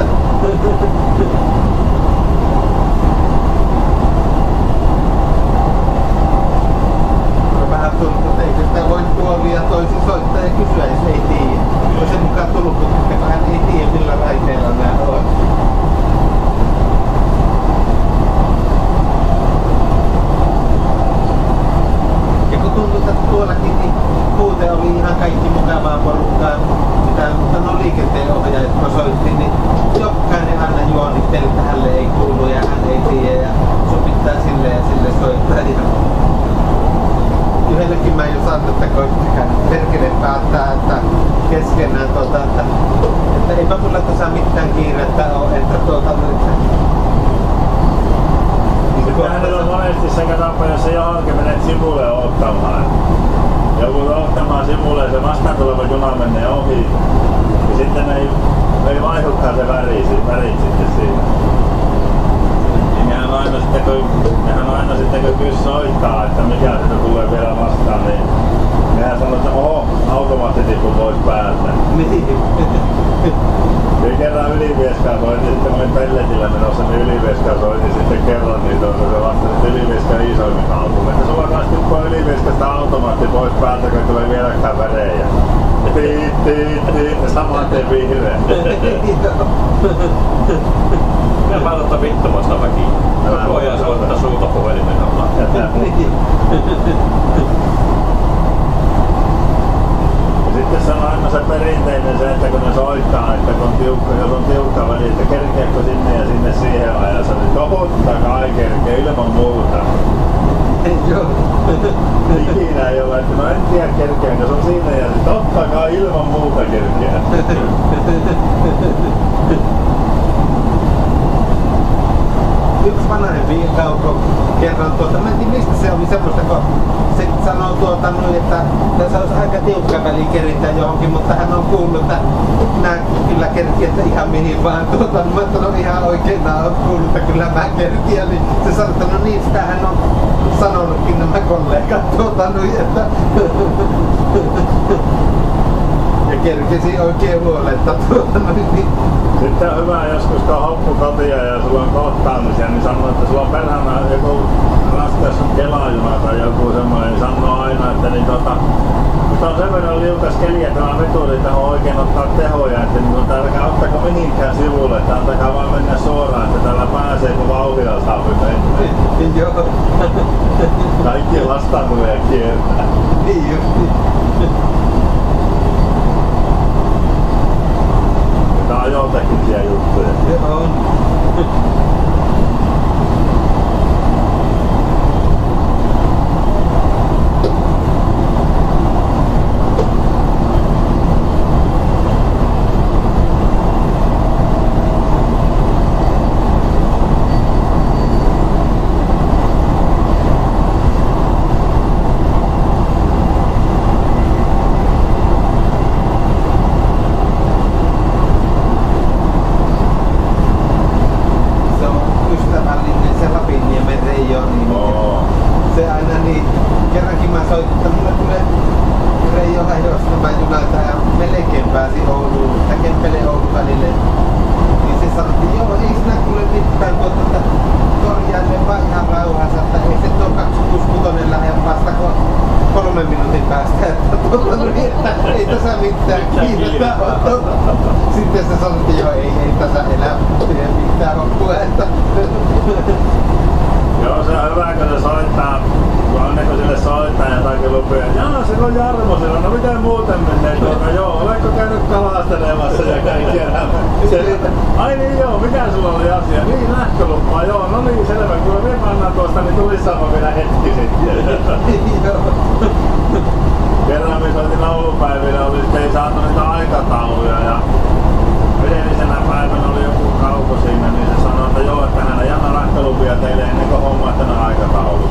vähän tullut, että eikö sitä voi puolin ja toisin soittaa ja kysyä, jos ei tiedä. On sen mukaan tullut, koska hän ei tiedä millä raiteilla nämä on. Ja kun tuntuu, että tuollakin niin muuten oli ihan kaikki mukavaa porukkaa, mutta no liikenteenohjaajat kun soitti, niin jokainen aina juonitteli, että hänelle ei kuulu ja hän ei tiedä ja sun pitää sille ja sille soittaa. Ja yhdellekin mä jo saanut, että koittakaa perkele päättää, että keskenään että eipä mulla tässä mitään kiirettä ole, että hänellä on monesti sekä tapa, jos se johonkin menet sivulle ottamaan. Joku ottamaan sivulle ja se vastaan tuleva juna menee ohi. Ja sitten ei vaihdukaan se värit sitten siinä. Ja nehän aina sitten kun kyllä soittaa, että mikä sitä tulee vielä vastaan, niin nehän sanoo, että oho, automaattitipu pois päältä. Niin kerran Ylivieskaan soitin, sitten mä olin pelletillä menossa, niin Ylivieskaan soitin sitten kerran, niin se vastasi, että Ylivieskan isoimmin autolle. Että sulla taas tippua Ylivieskasta automaatti pois päältä, kun tulee vieläkään värejä. tiit, samaten vihreä. Minä päätän vittumasta väkiin. Koko ajan soittaa suuta puhelimen alla. Sitten se on aina se perinteinen se, että kun ne soittaa, että kun jos on tiukka väli, että kerkeekö sinne ja sinne siihen ajassa, niin totta kai kerkee ilman muuta. Ikinä ei ole, että no en tiedä kerkeekö, se on siinä ja totta kai ilman muuta kerkeää. Yksi vanhempi Kauko kerran mä en tiedä mistä se oli semmoista, kun se sanoo että tässä olisi aika tiukka väli keritä johonkin, mutta hän on kuullut, että nää kyllä kerkiät ihan mihin vaan mä sanoin ihan oikein, nää on kuullut, että kyllä mä kerkiä, niin se sanoi, että no niin, sitä hän on sanonutkin nämä kollegat että ja kerkesi oikein huoletta niin. Sitten on hyvä joskus, kun on hoppu kotia ja sulla on kohtaamisia, niin sanoo, että sulla on perhana joku raskas kelajuna tai joku semmoinen, niin sanoo aina, että niin nyt on sen verran liukas keli, että tämä veturi tähän oikein ottaa tehoja, että niin älkää ottako mihinkään sivulle, että antakaa vaan mennä suoraan, että täällä pääsee kun vauhdilla saa mennä. Joo. Kaikki lastaan tulee kiertää. Niin just. Tää on ajoteknisiä juttuja. Joo. Sitten se sanoi, että joo, ei tässä elä mitään loppua, että... Joo, se on hyvä, kun se soittaa, kun aina kun sille soittaa jotakin lupia, jaa, sillä on Jarmo siellä, no miten muuten menee tuota, joo, oletko käynyt kalastelemassa ja kaikki ai niin joo, mikä sulla oli asia? Niin, lähtölupaa, joo, no niin, selvä, kun me pannaan tuosta, niin tulisi sama vielä hetki sitten. Kerran me soitin laulupäivillä, oli sitten ei saatu niitä aikatauluja ja edellisenä päivänä oli joku Kauko siinä, niin se sanoi, että joo, että hän ei anna lähtölupia teille ennen kuin hommaat tänä aikataulut.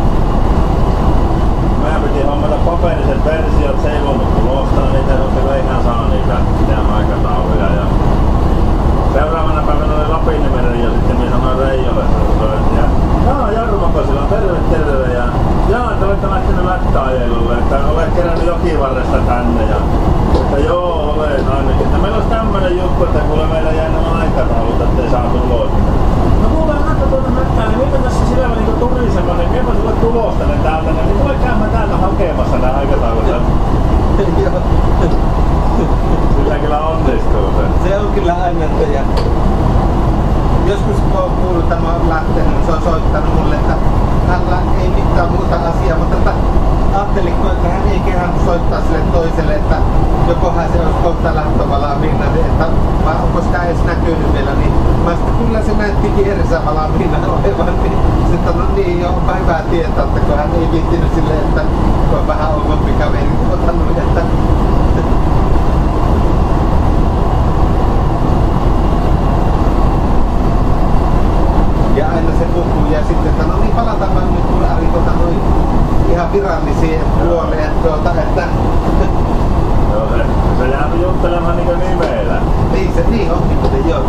Meidän piti hommata paperiset versiot, se ei voinut tulostaa niitä, koska eihän saa niitä aikatauluja. Ja seuraavana päivänä oli Lapinniemen ja sitten minä sanoin Reijolle, että jaa, Jarmoko sillä on terve ja jaa, te olette lähtenyt lätkäajelulle, että olet kerännyt jokivarresta tänne ja että joo, olen ainakin. Että meillä olisi tämmönen juttu, että kuule meillä jäi nämä aikataulut, ettei saa tuloa. No kuule, näitä tuota mättää, niin minkä tässä sillä on niinku turisema, niin minäpä sulle tulosta ne täältä, niin tule käymään täältä hakemassa nämä aikataulut. Sillä kyllä onnistuu se. Se on kyllä aina, että joskus kun on kuullut, että mä oon lähtenyt, niin se on soittanut mulle, että hänellä ei mitään muuta asiaa, mutta että ajattelin, että hän ei kehannut soittaa sille toiselle, että jokohan se olisi kohta lähtövalmiina, että vai onko sitä edes näkynyt vielä, niin mä sitten kyllä se näytti vieressä valmiina olevan, niin sitten no niin, onpa hyvä tietää, että kun hän ei viittinyt silleen, että on vähän ouvampi kaveri, että ja aina se puhuu ja sitten, että no niin palataan vaan nyt kun Ari ihan viralliseen puoleen, että joo, se jää juttelemaan niinku nimeillä. Niin se niin onkin, kuten joo.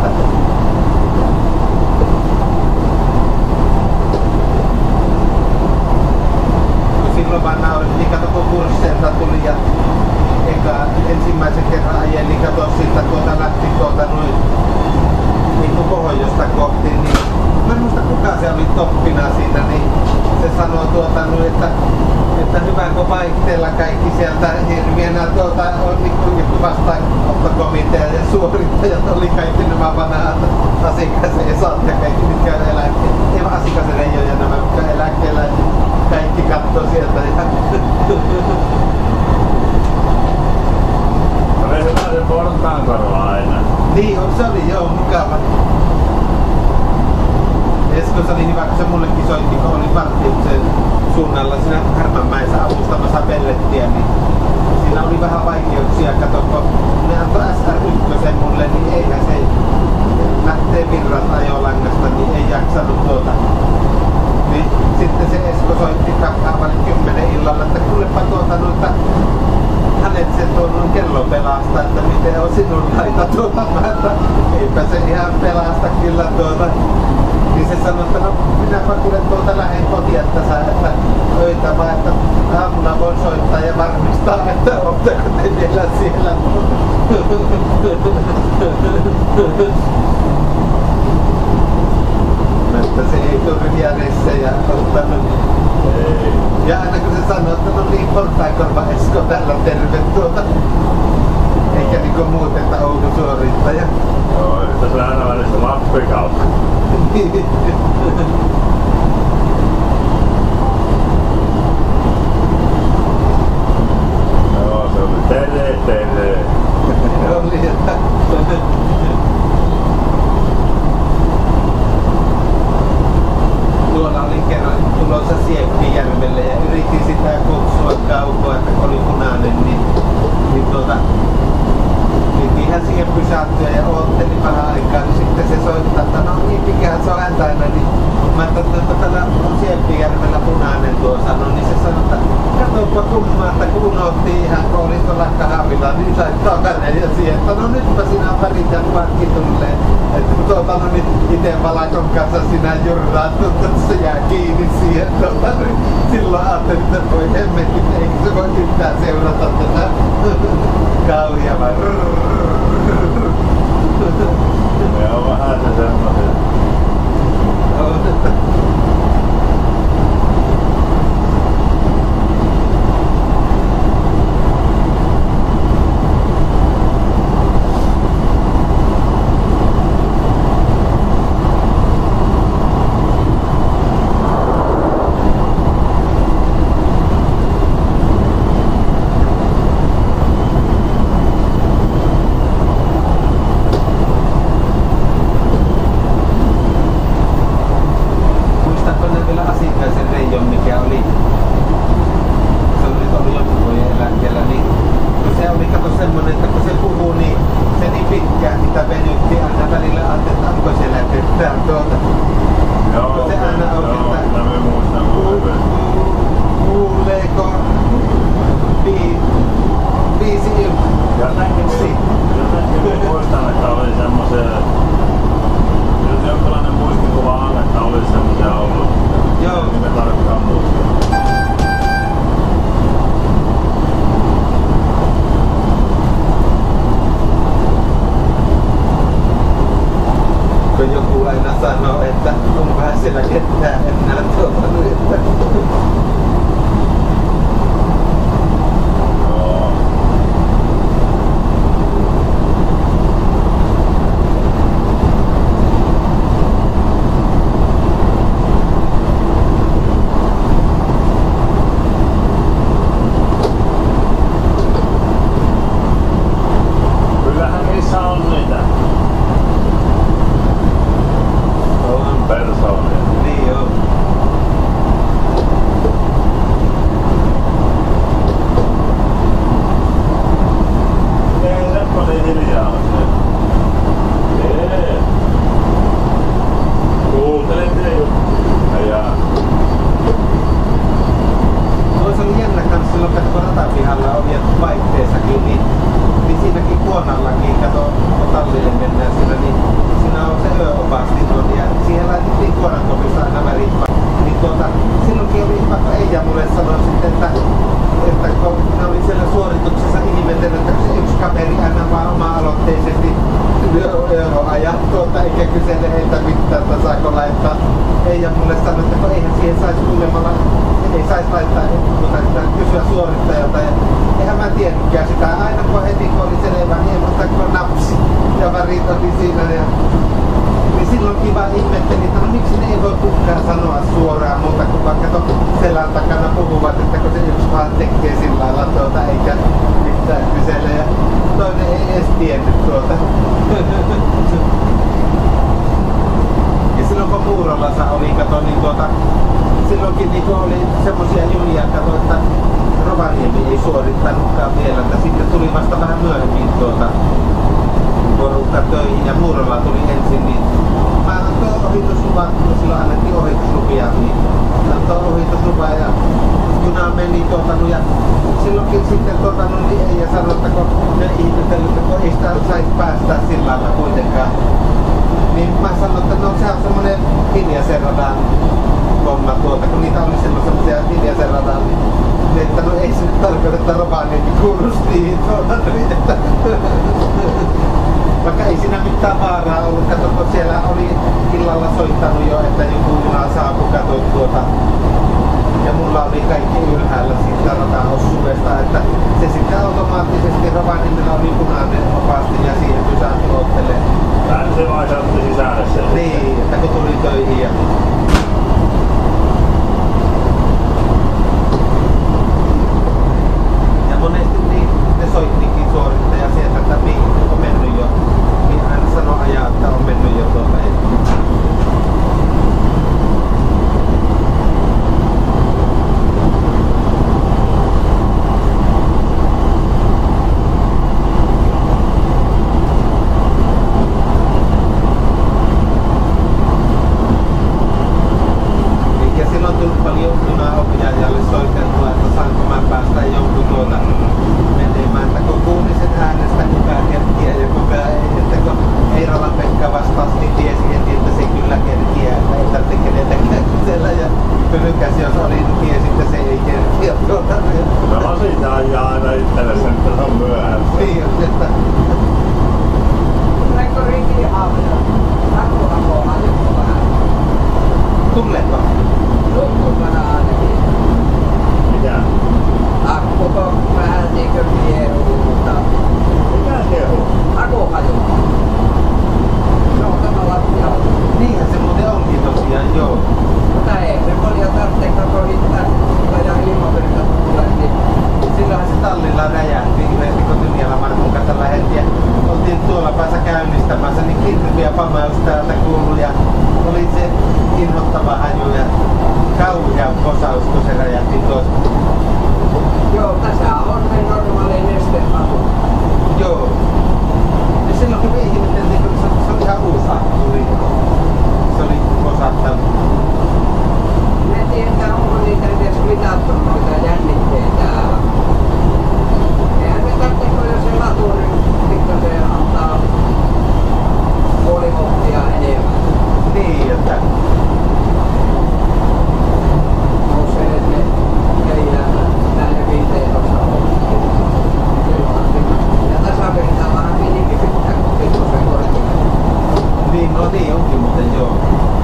Silloin vaan naurettiin, kato kun kursseilta tuli ja ensimmäisen kerran ajeli, kato siltä lähti noin niinku pohjoista kohti, niin mä en muista kuka se oli toppina siinä, niin se sanoo että hyvä kun vaihteella kaikki sieltä hirviä meinaa on niinku vastaanottokomitea ja suorittajat oli kaikki nämä vanhat Asikasen Esat ja kaikki mitkä on eläkkeellä. Ei vaan Asikasen Reijo ja nämä mitkä eläkkeellä. Kaikki kattoo sieltä ja... No ei hyvä se portaan korva aina. Niin, se oli joo mukava. Eskossa oli hyvä, kun se mullekin soitti, kun oli Partiuksen suunnalla siinä Härmänmäessä avustamassa pellettiä, niin siinä oli vähän vaikeuksia. Kato, kun ne antoi SR1 mulle, niin eihän se lähtee virrat ajolangasta, niin ei jaksanut Niin sitten se Esko soitti takaavan 10 illalla, että kuulepa noita hänet se kello pelasta, että miten on sinun laita mä, eipä se ihan pelasta kyllä Niin se sanoi, että no minäpä kuule lähden kotiin, että öitä vaan, että aamulla voin soittaa ja varmistaa, että ootteko te vielä siellä. Että se ei tuli järjessä ja ottanut. Ja aina kun se sanoo, että no niin, portaankorva Esko täällä terve eikä niinku muut, että Oulun suorittaja. Joo, että se aina välistä Lappikautta. Joo, se oli terve. Oli, että... Tuolla olin kerran tulossa Sieppijärvelle ja yritin sitä kutsua kaupoa, että kun oli punainen, niin pitihän siihen pysähtyä ja oottelin vähän aikaa, niin sitten se soittaa, että no niin mikähän se on häntä aina, niin mä ajattelin, että täällä on Sieppijärvellä punainen niin se sanoi, että katsopa kummaa, että kun unohtiin ihan, kun oli tuolla kahvilla, niin laittaa värejä ja siihen, että no nytpä sinä värit ja luvatkin tulee, että kun niin ite valakon kanssa sinä jurraat, että se jää kiinni siihen, niin silloin ajattelin, että voi hemmetti, eikö se voi yhtään seurata tätä kauhia vai Ne on vähän se semmosia. tuota. Ja silloin kun Muurolassa oli, kato, niin silloinkin niin oli semmosia junia, kato, että Rovaniemi ei suorittanutkaan vielä, että sitten tuli vasta vähän myöhemmin porukka töihin ja Muurolla tuli ensin, niin mä antoin ohitusluvan, kun silloin annettiin ohituslupia, niin antoin ohitusluvan ja juna meni ja silloinkin sitten niin ei ja sanoi, että kun ne ihmetellyt, että kun ei sitä saisi päästä sillä lailla kuitenkaan. Niin mä sanoin, että no se on semmonen hiljaisen radan homma kun niitä oli silloin semmosia hiljaisen radan, niin että no ei se nyt tarkoita, että Rovaniemi kuuluisi niihin niin että vaikka ei siinä mitään vaaraa ollut, kato, kun siellä oli illalla soittanut jo, että joku juna saapui, kato ja mulla oli kaikki ylhäällä siitä rataosuudesta, että se sitten automaattisesti Rovaniemellä oli punainen opasti ja siihen pysähtyi ottelemaan. Länsimaisen otti sisälle sen. Niin, että kun tuli töihin ja monesti niin, ne soittikin suorittaja sieltä, että mihin on mennyt jo. Niin hän sanoi ajaa, että on mennyt jo ja silloin tuli paljon junaohjaajalle soiteltua, että saanko mä päästä jonkun menemään, että kun kuulisin äänestä kuka kerkiä ja kuka ei, että kun Eiralan Pekka vastasi, niin tiesi heti, että se kyllä kerkiä, että ei tarvitse kenetäkään kysellä ja Pylkäs jos oli, niin tiesi, että se ei kerkiä No siitä ajaa aina itsellesi, että se on myöhässä. Niin, että Tuleeko Riki Haavina? Akku hajuttu vähän. tuleeko? Tukkupana ainakin. Mitä? Akku vähän niinkö kieruu, mutta Mitä kehu? akku hajuttu. Se on tämä lattialla. Niinhän se muuten onkin tosiaan, joo. Mutta ei se paljon tarvitse koko hittaa, voidaan ilmavirta tulee, niin Silloinhan se tallilla räjähti yhdessä, kun Tyniala Markun kanssa lähdettiin ja oltiin tuolla päässä käynnistämässä, niin hirviä pamaus täältä kuului ja oli se inhottava haju ja kauhea posaus, kun se räjähti tuossa. joo, tässä on ne normaali nestemaku. Joo. Ja silloin kun me ihmeteltiin, kun se oli ihan uusi akku, niin se oli posattanut. Mä en tiedä, onko niitä edes mitattu noita jännitteitä. Eihän se tarvitse, jos se latu nyt pikkasen antaa puoli volttia enemmän. Niin, että Nousee ne 4-15 volttia. Ja tasavirtaa vähän pinikin pitää, kun pikkusen korkeammin. niin, no niin onkin muuten joo.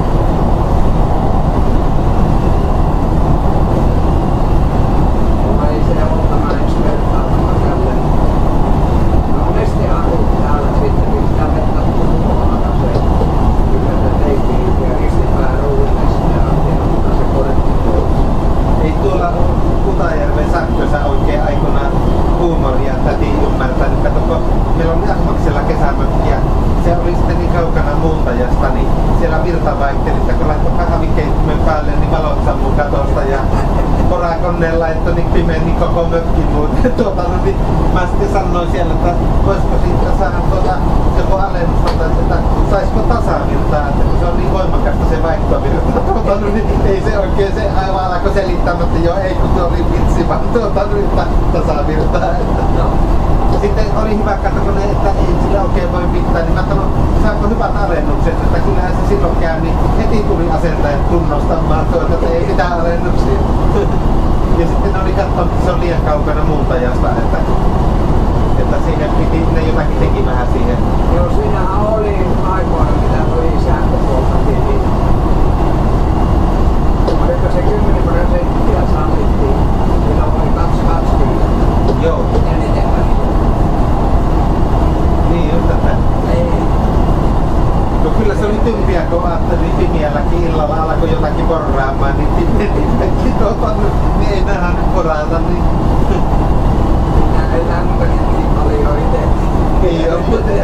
Ei se ole tämä edes vertailtava tälle. No nesteakut täällä sitten pitää vettä tuolla se. Kyllä se teipii ja ristipää ruunnesta ja ottaa se kortti pois. Ei tuolla Kutajärven sähkössä oikein aikoinaan huumoria täti ymmärtänyt. Kato, kun meillä oli Ahmaksella kesämökki ja se oli sitten niin kaukana muuntajasta, niin siellä virta vaihteli, että kun laittoi kahvikeittimen päälle, niin valot sammui katosta ja porakoneen laittoi, niin pimeni koko mökki muuten. Niin mä sitten sanoin siellä, että voisiko siitä saada joku alennusta, että saisiko tasavirtaa, että kun se on niin voimakasta se vaihtovirta, niin ei se oikein se aivan alkoi selittämään, että joo ei kun se oli vitsi, vaan tasavirtaa. Ja sitten oli hyvä katso, kun että ei sillä oikein voi pitää, niin mä sanoin, saanko hyvät alennukset, että kyllähän se silloin käy, niin heti tuli asentajat tunnustamaan että ei mitään alennuksia. Ja sitten ne oli katsonut, että se on liian kaukana muuntajasta, että siihen piti, ne jotakin teki vähän siihen. Joo, siinähän oli aikoina, mitä tuli sähköpuoltakin, niin oliko se 10% sallittiin, sillä oli 220. Joo. Jännitevälillä. Niin, just tätä. Ei. No kyllä se oli tympiä, kun ajattelin pimiälläkin illalla alkoi jotakin porraamaan, niin pimeäkin niin ei nähdä nyt porata, niin Minä en lämpönyt niin paljon itse. ei paljon.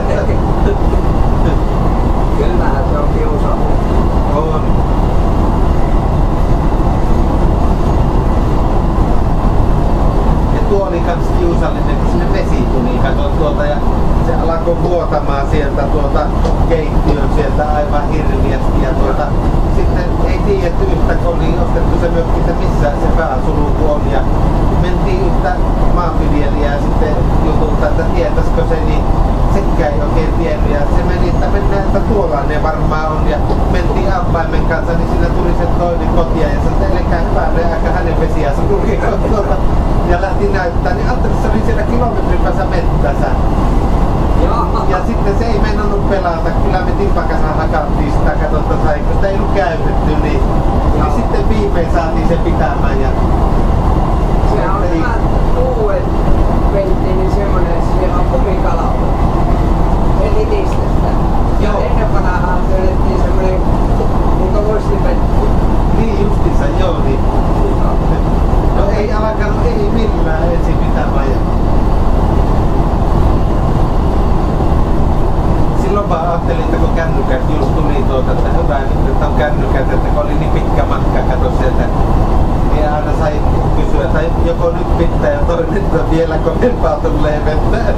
Kyllähän se on kiusallista. On. Ja tuo oli kans kiusallinen, kun sinne vesi tuli, kato tuolta ja se alkoi vuotamaan sieltä keittiön sieltä aivan hirviästi ja sitten ei tiedetty yhtä, kun oli ostettu se mökki, että missä se pääsulku on ja mentiin yhtä maanviljelijää sitten jutulta, että tietäisikö se, niin sekään ei oikein tiennyt ja se meni, että mennään, että tuolla ne varmaan on ja mentiin appaimen kanssa, niin siinä tuli se toinen kotia ja sanoi, että elekää hyvää aika hänen vesiänsä tuli ja lähti näyttää, niin ajattelin, että se oli siellä kilometrin päässä mettässä. Ja sitten se ei meinannut pelata, kyllä me timpakassa hakattiin sitä, katsotaan, kun sitä ei ollut käytetty, niin sitten viimein saatiin se pitämään. Ja se on hyvä uudet pentti, niin semmonen, siellä on kumikala. Se litistettä. Ja ennen vanhaan syötettiin semmonen, niin kuin muistipentti. Niin justiinsa, joo niin. No ei alkanut, ei millään ensin pitämään. Silloin vaan ajattelin, että kun kännykät just tuli että hyvä nyt, että on kännykät, että kun oli niin pitkä matka, kato sieltä, niin aina sai kysyä, että joko nyt pitää ja toinen, että vielä kovempaa tulee vettä.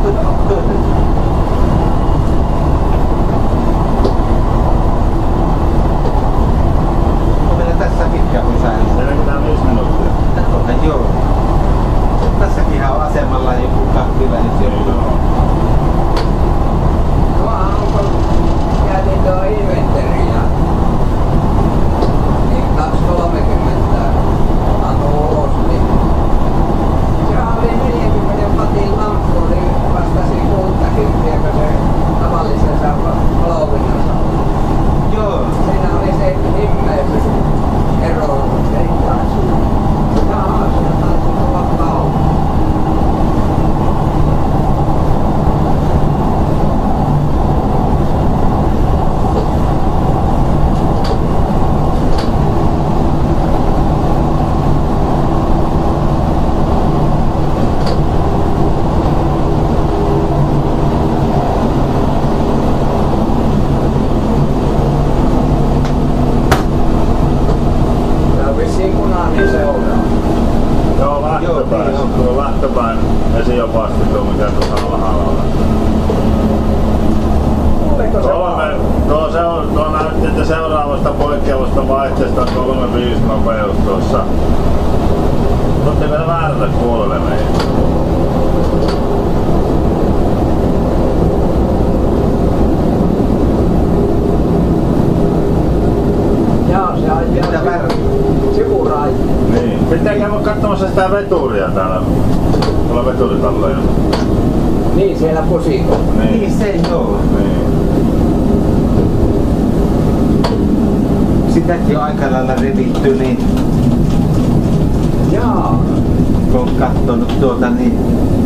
On meillä tässä pitkä pysähdys. 45 minuuttia. Joo. Tässäkin on asemalla joku kahvila. Kun käytin tuo inventeriä, niin 230 antoi ulos, niin se oli 40 watin lamppu, niin vastasi 60, kun se tavallisessa palovinnassa. Joo. Siinä oli se himmeys ero, se ei taisi. Jaa, se taisi olla kauan. Tuo lähtöpään esiopasti tuo mikä tuossa alhaalla on. Tuo näytti, että seuraavasta poikkeavasta vaihteesta on 35 nopeus tuossa. Tuotte vielä väärälle puolelle meihin. Jaa, se on vielä sivuraita. Niin. Pitää käydä katsomassa sitä veturia täällä. Tuolla veturitalleja. Niin, siellä pusiko. Niin se joo. Niin. Sitäkin on aika lailla revitty, niin Jaa. kun on kattonut niin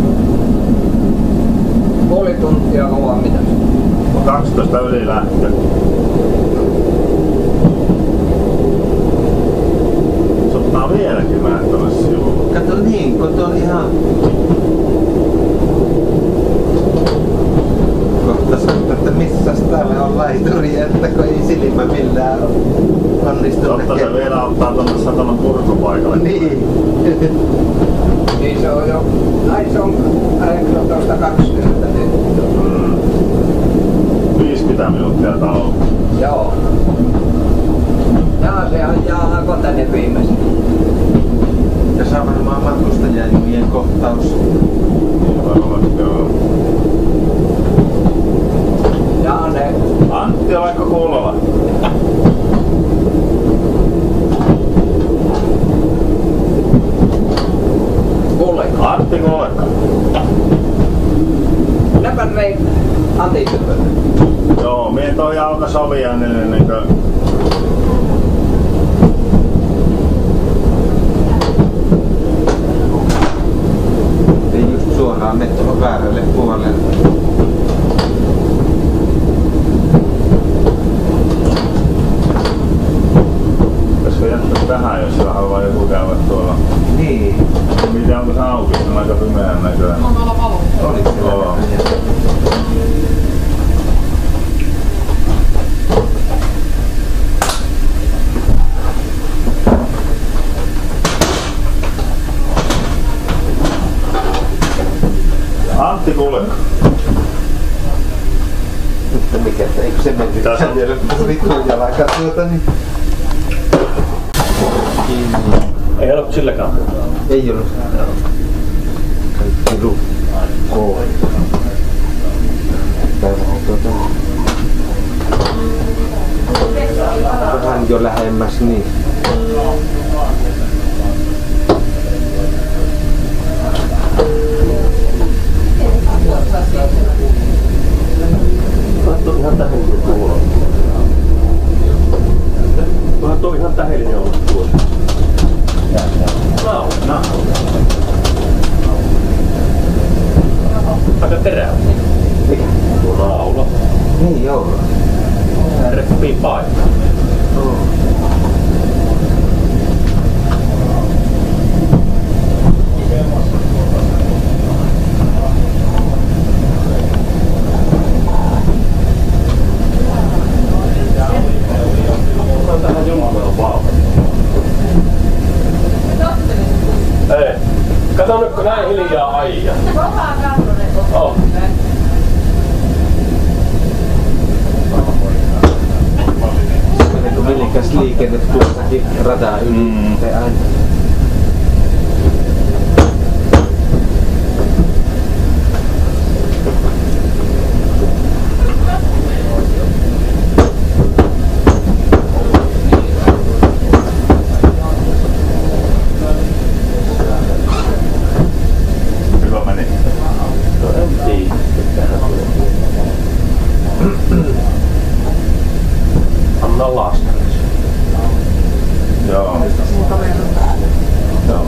Puoli tuntia kovaa mitä? 12 yli lähtö. Se ottaa vieläkin vähän tuonne sivuun. kato niin, kun tuo on ihan kohta sanottu, että missäs täällä on laituri, että kun ei silmä millään onnistu Totta se vielä ottaa tuonne sataman purkupaikalle. Niin. Niin se on jo, ai se on 18.20 nyt. 50 minuuttia tauko. Joo. Jaa, se on jaako tänne viimeisen. Ja se on varmaan matkustajajunien kohtaus. Niin varmasti joo. Jaa ne. Antti on vaikka kuulolla. Kuuleka. Antti kuulekka. Näpän vei Antti typölle. Joo, mie toi jalka sovia niin niinkö. Ei just suoraan mene tuohon väärälle puolelle. Pitäisikö jättää tähän, jos sillä haluaa joku käydä tuolla? Niin. Mitä onko se auki? auki, on aika pimeän näköinen. Oliko siellä näköinen? Antti, kuule. Mutta mikä, eikö se mennyt? Tässä on vielä vittuun jalaka niin... Ei ollut silläkään. Ei ollut. Kaikki rukkoon. Vähän jo lähemmäs niin. Tuo ihan tähdellinen tuolla. Onhan tuo ihan tähdellinen ollut tuolla. No. Aika terävä. Mikä? Tuo naula. Niin joo. Tää reppii paikka. Ei. Kato nyt kun näin hiljaa aijaa. Oh. Meneekö menikäs liikenne tuossakin rataa yli? Aina. Hyvä meni. No en tiedä. Anna laskellisi. Joo. Joo.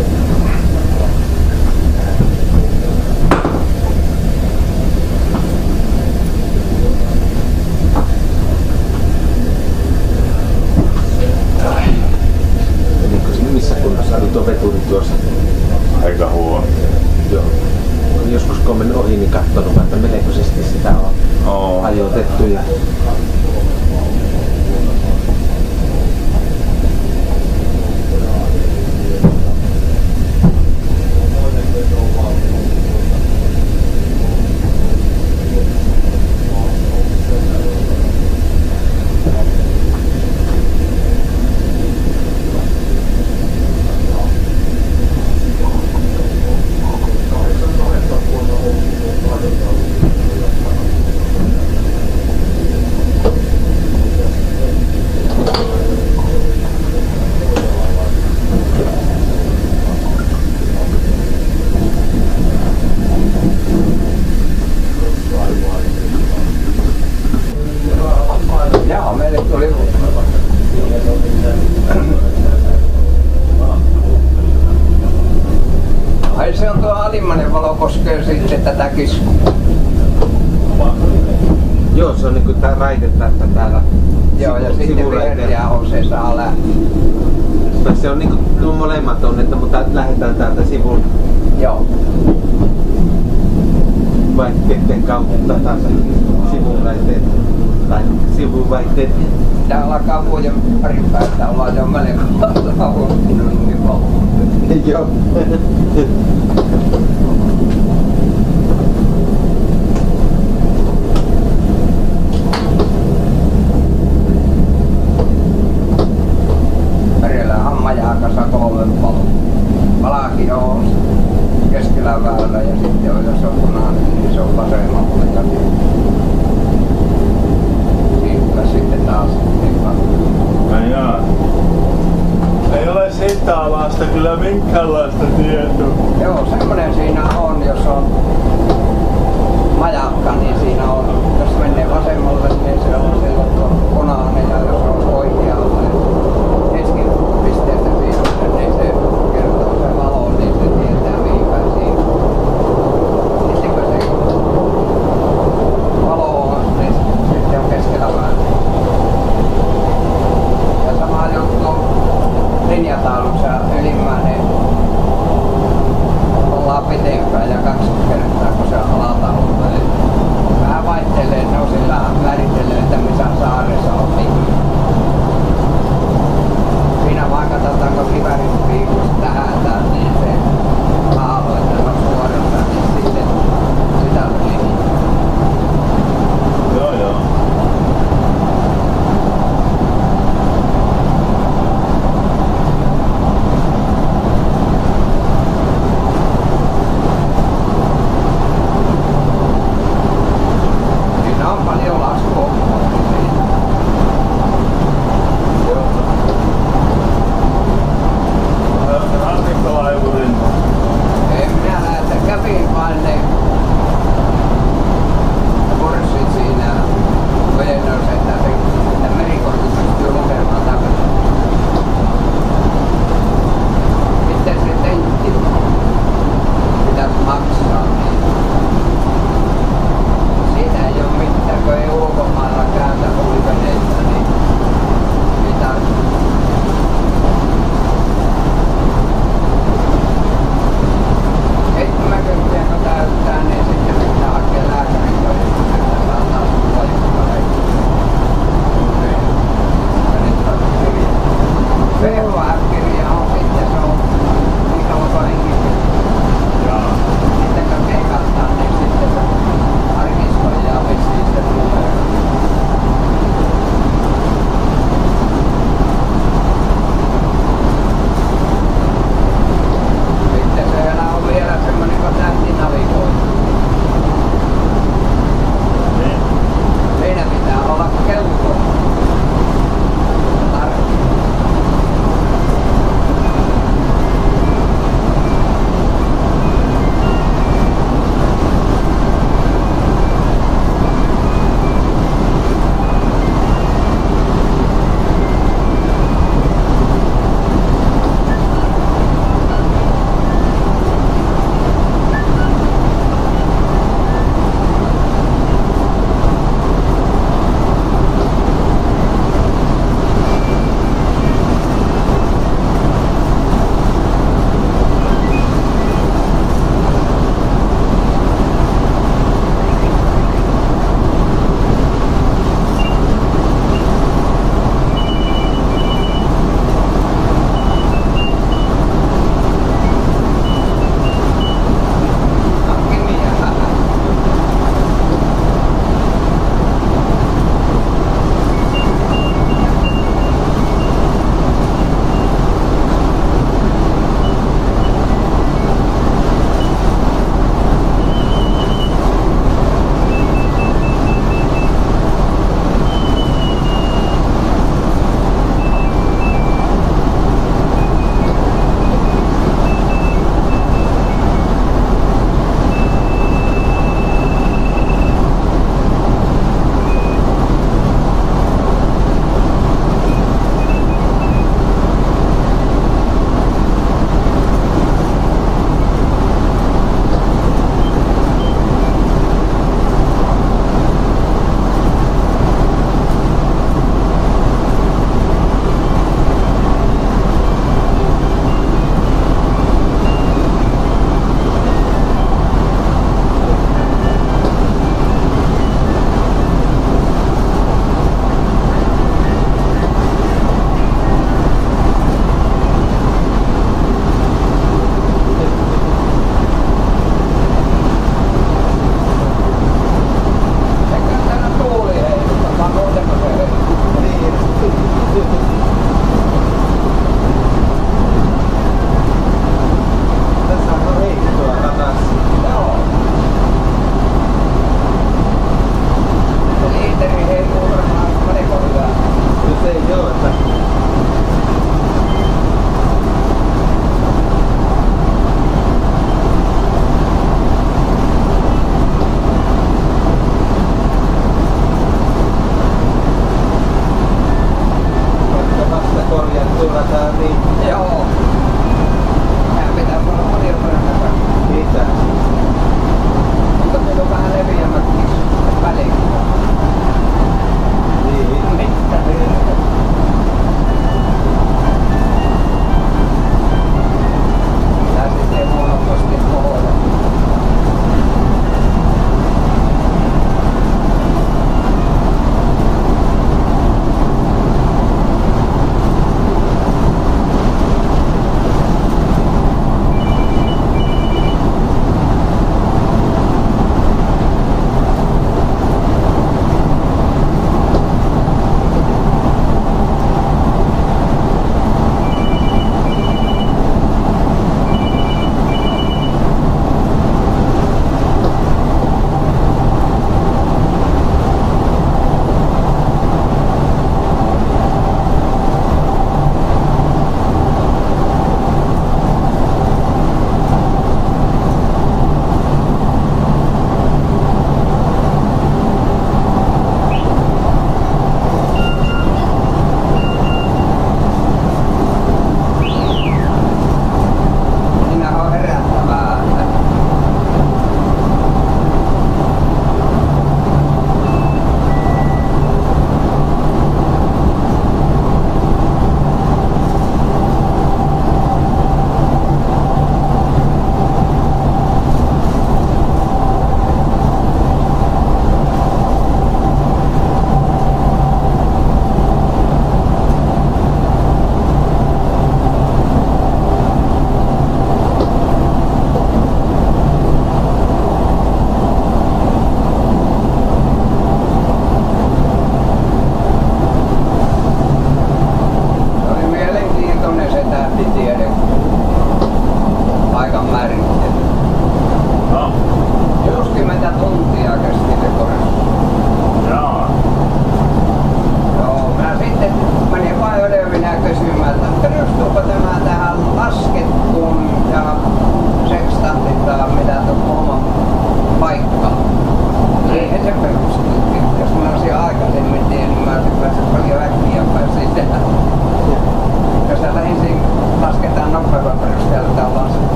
Menikö se missä kunnossa oli tuo veturi tuossa? Aika huono. Joo. Olen joskus kun olen mennyt ohi, niin katsonut, että melkoisesti sitä on ajoitettu. Ja... Jaa, meille tuli ai se on tuo alimmainen valo koskee sitten tätä kiskua. Joo, se on niinku tää raitetta, että täällä Joo, ja sitten vihreä on se saa lähteä. Se on niinku nuo molemmat on, että mutta lähdetään täältä sivun vaihteiden kautta taas sivuraiteet tai sivuvaihteet. Tää alkaa vuoden parin päästä, ollaan jo melko laavunut niin paljon. Joo. Värjellähän majakassa 3 paloa. Valaki on keskellä väylä ja sitten on, jos on punainen, niin se on vasemmalla ja siitä sitten taas Ai jaa. Ei ole siitä alasta kyllä minkäänlaista tietoa. Joo, semmonen siinä on, jos on majakka, niin siinä on, jos menee vasemmalle, niin se on silloin tuo punainen ja jos on oikealle keskipisteessä siinä, niin se kertoo se valo, niin se tietää mihin päin siinä. Sitten kun se valo on, niin sitten on keskellä väylä. Ja sama juttu linjataulussa ylimmäinen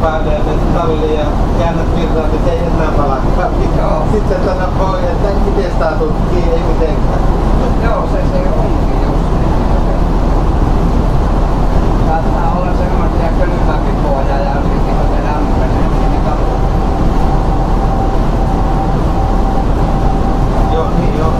päälle ja menet talliin ja käännät virtaan, että ei enää palakkaan. Sitten tänä pois, että miten sitä tutkii, ei mitenkään. Joo, se onkin just niin. Saattaa olla semmoisia kylmäkipoja ja sitten kun se lämpenee, niin katsoo. Joo, niin joo.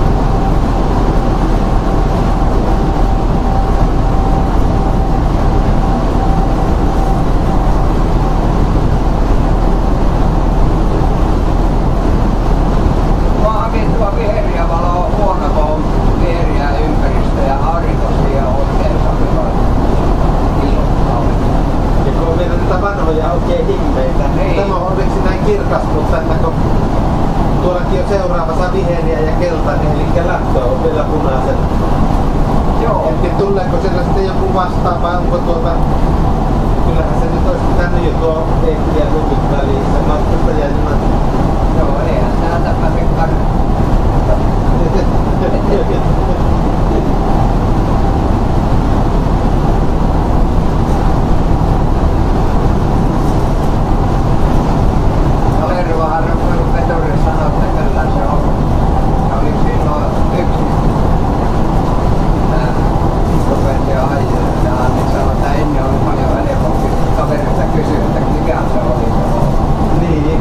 Tuo viheriä valo on huono, kun on viheriä ympäristö ja aurinko siihen oikein sopiva ilmoittautuminen. Ja kun on vielä niitä vanhoja oikein himmeitä. Niin. Tämä on onneksi näin kirkas, mutta että kun tuollakin on seuraavassa viheriä ja keltainen, eli lähtö on vielä punaisen. Joo. En tiedä tuleeko siellä sitten joku vastaan vai onko kyllähän se nyt olisi pitänyt jo tuo ehtiä lyhyt väliin, se matkustajajuna. Joo, eihän täältä pääse karkuun. Kaverilla Peturi sanoi, että kyllä se on. Se oli silloin yksi rupesi jo ajelemaan, niin sanoi, että ennen oli paljon helpompi kaverilta kysyä, että mikä se oli se on. Niin.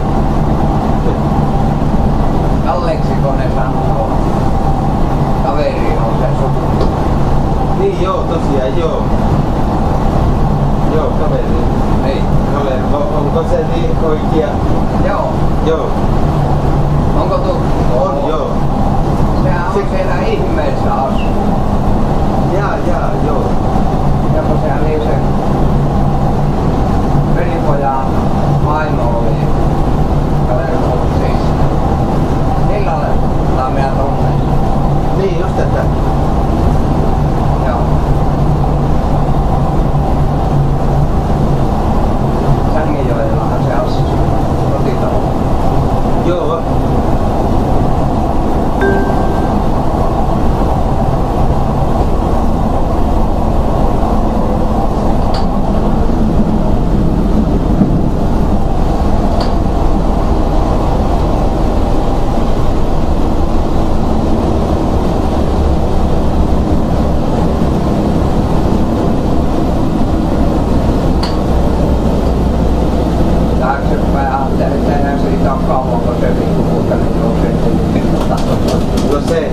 Kalleksi kun ne sanoo, kaveri on se suku. Niin joo, tosiaan joo. Joo, kaveri. Niin. Onko se niin oikea? Joo. Joo. Onko tuttu? On joo. Sehän on siellä ihmeessä asuu. Joo. Ja kun sehän niin se velipojan vaimo oli kaverikouluksissa. Niillä on minä tunnen. Niin, just tätä. Joo. Sänginjoellahan se asuu kotitalo. Joo. Taaksepäin ajattelin, että eihän siitä ole kauan, kun se pikkupuuta nyt on syntynyt. No se.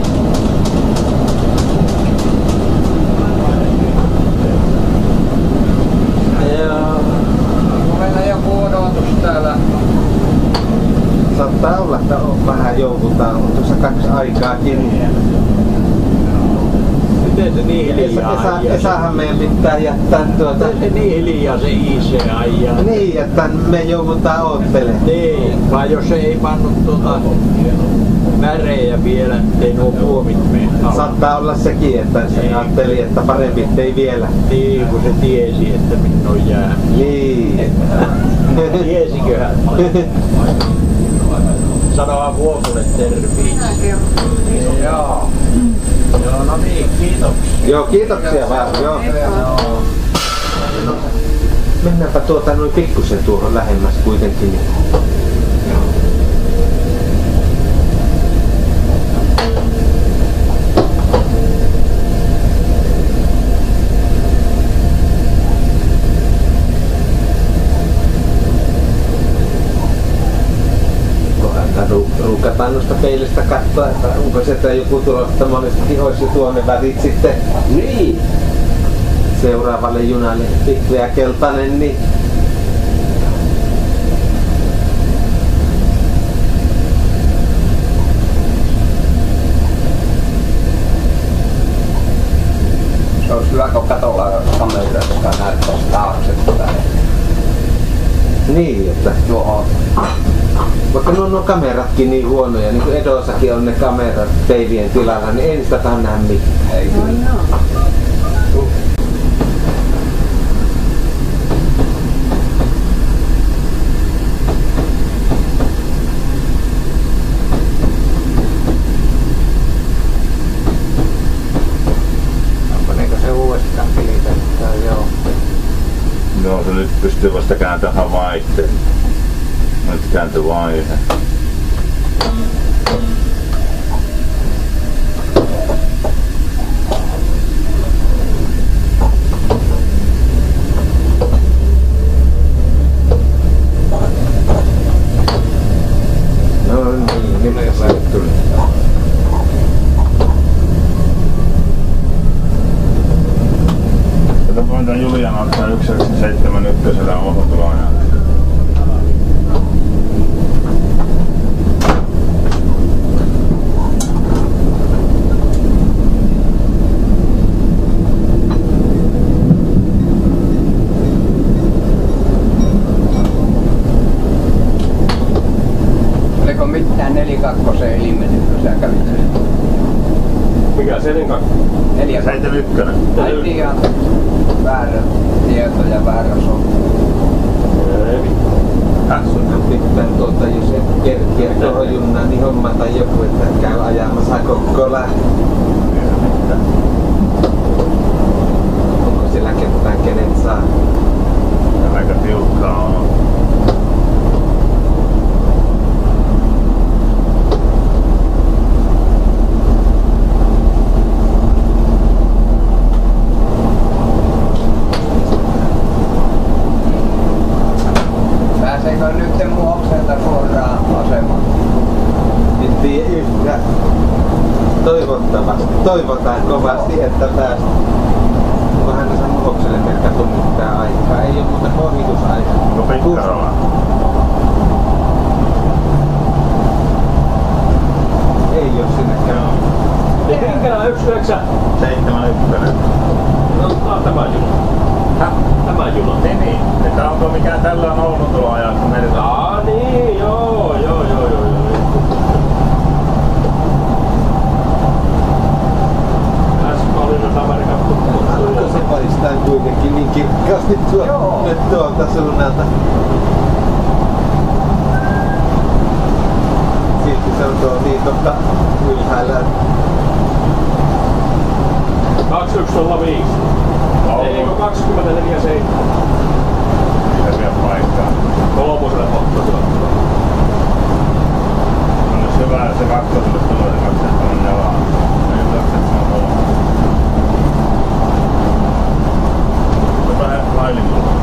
Onko meillä joku odotus täällä? Saattaa olla, että on vähän joudutaan, mutta tuossa 2 aikaakin. Miten se niin hiljaa ajaa? Esahan meidän pitää jättää Miten se niin hiljaa se IC ajaa? Niin, että me joudutaan oottelemaan. Niin, vai jos se ei pannut värejä vielä, ettei nuo puomit mene alle. Saattaa olla sekin, että se Niin. ajatteli, että parempi ettei vielä. Niin, kun se tiesi, että minne on jää. Niin. Tiesiköhän? Sanoa Vuokolle terveisiä. Joo. Joo, no niin, kiitoksia. Joo, kiitoksia vaan. Joo. Joo. Mennäänpä noin pikkusen tuohon lähemmäs kuitenkin. Ruukataan noista peilistä katsoa, että onko se joku tulosta. Monestikin olisi jo tuonne värit sitten. Niin. Seuraavalle junalle vihreä keltainen, niin Se olisi hyvä, kun katolla kamerasta näyttäisi taaksepäin. niin, että Tuohon. vaikka nuo kameratkin niin huonoja, niin kuin Edossakin on ne kamerat peilien tilalla, niin ei niistäkään näe mitään. Ei kyllä. Onko se uudestaan pilitetään? Joo. Joo, se nyt pystyy vasta kääntämään vaihteen. Nyt kääntö vaihe. No niin, nyt se tuli. Tätä voidaan Julian ottaa 171 ohjautuloajalla. Oliko mitään 4-2 ilmennyt, kun sä kävit sen? Mikä se 4-2? 71. Ai ihan väärä tieto ja väärä sopu. Ei mitään. Sun pitää jos et kerkiä tuohon junnaan, niin hommata joku, että käy ajamassa koko lähtö. Onko siellä ketään kenet saa? Aika tiukkaa on. Pääseekö nyt Muhokselta suoraan asemaan? En tiedä yhtään. Toivottavasti. Toivotaan kovasti, että päästään. Onkohan ne Muhokselle merkattu mitään aikaa? Ei oo muuta ohitusaika. Onko Pikkarolla? Ei oo sinnekään. Niin Pinkälä 71. No, tämä juna. Tämä juna. Niin. Että onko mikään tällä on Oulun tuloajassa merkattu? Niin, joo. Äsken oli noita Amerikan Alko se paistaa kuitenkin niin kirkkaasti nyt tuolta suunnalta. Silti se on tuo niin ylhäällä. 2105. Eikö 24.7? Hyviä paikkaa. Kolmoselle ottaa. On nyt hyvä, että se kakkoselle tulee se 274. Ei 273. Vähän lailin tulee.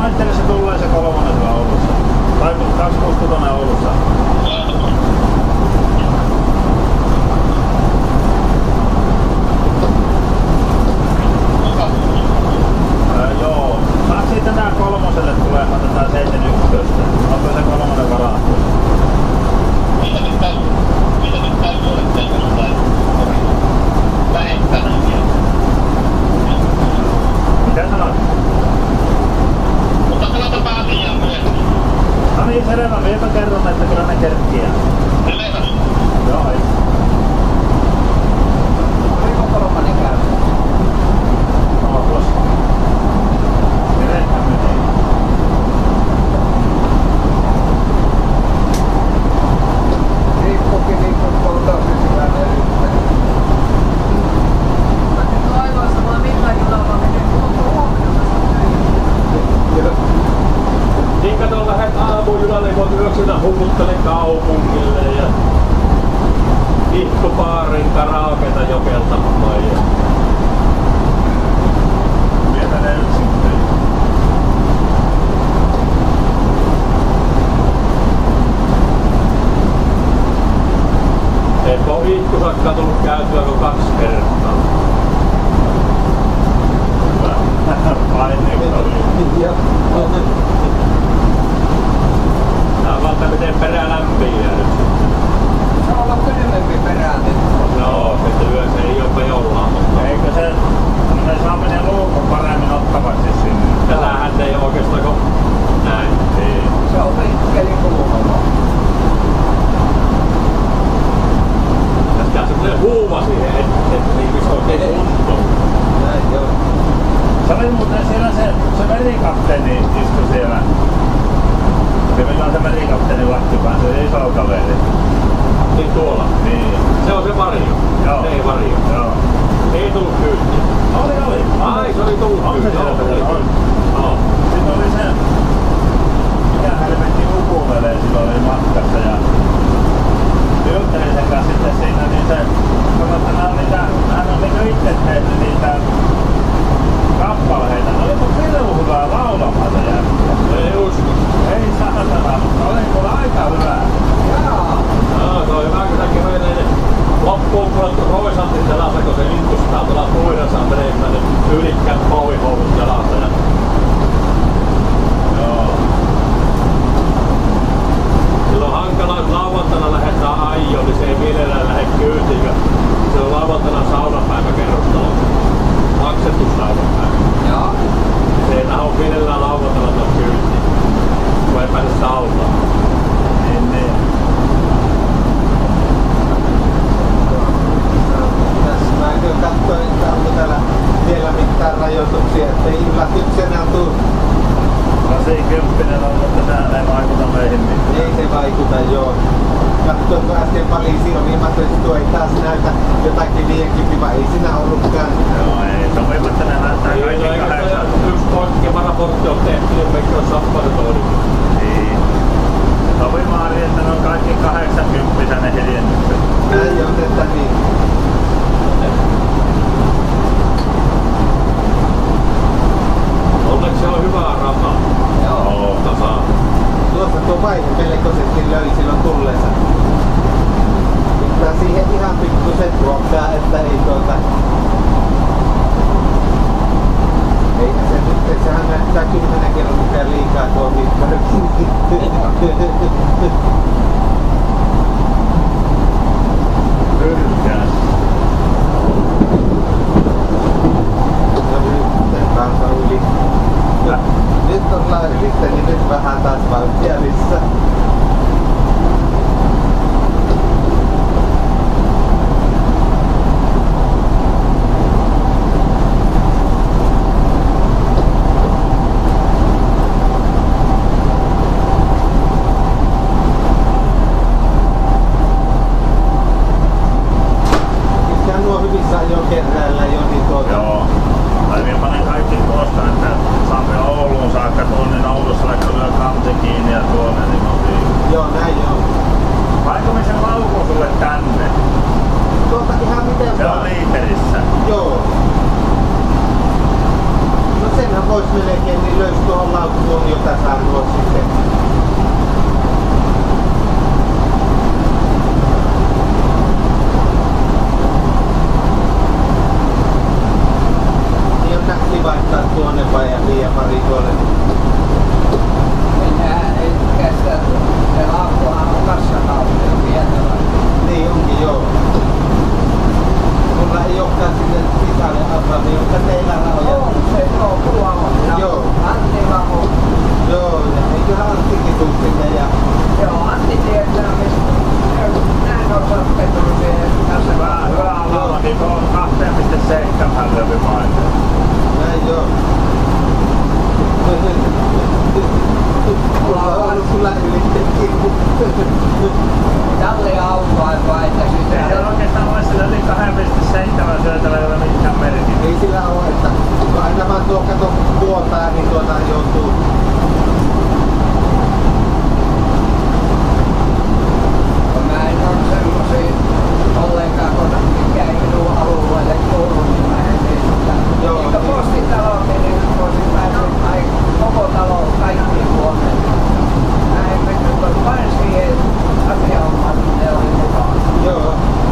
ajattelin se tulee se 3 sillä Oulussa. Tai 262 Oulussa. Joo. Saat siitä tää 3 tulee, otetaan 711. Onko se 3 varattu? Mitä nyt täytyy olla tehdä jotain vähempänä vielä? Mitä sanoit? Mutta tuotapa asiaa myöhemmin. No niin, selvä. Minäpä kerron, että kyllä ne kerkkiä. Selvä. Joo, ei. Oliko 3 käynyt? No, tuossa. Mitenhän meni? Riippuukin niinku polttoainesyvälle yhteen. Aivan sama millä junalla menee, kun huomenna Niin kato lähet aamujunalle, kun oot yöksynä hummuttele kaupungille ja vihtupaarin karaoketa jokeltamaan ja Vielä ne yksin töihin. eipä oo Iikkusakkaan tullut käytyä kuin 2 kertaa. Paineeksi oli. Joo. Tää on vaan miten perä lämpiää nyt. Se on ollut kylmempi peräti. Joo, että yössä ei oo pejollaa, mutta Eikö se saaminen luukun paremmin ottavaksi sinne? täällähän ei oo oikeastaan kuin näin. Niin. Se on vinkkelin kulmalla. Tässä jää semmonen huuva siihen, että niin oikein kuntoon. Näin joo. Se oli muuten siellä se merikapteeni istui siellä. Se millä on se merikapteeni lahtipään, se iso kaveri. Niin tuolla. Niin. Se on se Varjo. Joo. Ei Varjo. Joo. Ei tullut kyytiä. Oli. Ai, se oli tullut On se kyytiä. siellä Oli. on. Joo. Sitten oli se, mikä helvetti ukuvelee silloin oli matkassa ja juttelin sen kanssa sitten siinä, niin se sanoi, että hän on niinku itse tehnyt niitä kappaleita. Ne oli mun pirun hyvää laulamaan se jätkä. Ei usko. Ei saatana, mutta oli kuule aika hyvää. Jaa. Joo, se on hyvä, kun säkin menee loppuun kuulettu roisantin jalassa, kun se lintustaa tuolla puidassa menemään ne ylikkään pauvihouvut jalassa. Ja Joo. silloin hankala, jos lauantaina lähdetään ajoon, niin se ei mielellään lähde kyytiin. Se on lauantaina saunapäivä kerrostalo. Maksettu saunapäivä. Joo. Se ei tahdo mielellään lauantaina tuon kyytiin, kun ei pääse saunaan. Niin. Tässä mä kyllä katsoin, että onko täällä vielä mitään rajoituksia, ettei yllätyksenä tuu. 80 on, mutta sehän ei vaikuta meihin mitään. Ei se vaikuta, joo. Katsoin, kun äsken poliisi oli, mä toisin, tuo ei taas näytä jotakin 50, vai ei siinä ollutkaan. Joo, ei sopimatta ne näyttää kaikki 8. Yksi poikkeava raportti on tehty, niin meikin on sappanotoinut. Niin. Sopimaari, että ne on kaikki 80 ne hiljennykset. Näin on, että niin. Onneksi se on hyvää rataa. Joo. Tasaa. Tuossa tuo vaihe melkoisesti löi silloin tulleensa. Pitää siihen ihan pikkuset ruokkaa, että ei ei se nyt, sehän näyttää 10 kilometriä liikaa tuo mittarikin. Pyrkääs. No nyt kansa yli. Nyt jota sanoo sitten. Niin on nähti vaihtaa tuonne päin ja liian varikolle. Ei kestä. Se laukkuhan on kassakaupia vietävä. Niin onkin joo. Mulla ei olekaan sinne sisälle avata, mutta teillä rahoja. On se tuolla. Joo. Antilla on. Joo, ja eiköhän Anttikin tuu sinne ja... Joo, Antti tietää mistä. Näin on sattunut siihen tässä. Hyvä alallakin, kun on 2,7 löytymainen. Näin joo. Mulla on ollut sulla ylittekin. Jalli autoa paita sitä. Ei ole oikeastaan ole sillä yli 2,7 syötävä, jolla mitään merkitystä. Ei sillä ole, että kun aina vaan tuo kato puoltaa, niin joutuu. Mä en ole semmosia ollenkaan, mikä ei minun alueelle kuulu, niin mä en niistä. Joo, Niin kuin niin. postitalo, niin voisin päästä koko talo kaikki huoneet. Mä en mennyt vain siihen asiahommaan, niin ne oli mukaan. Joo.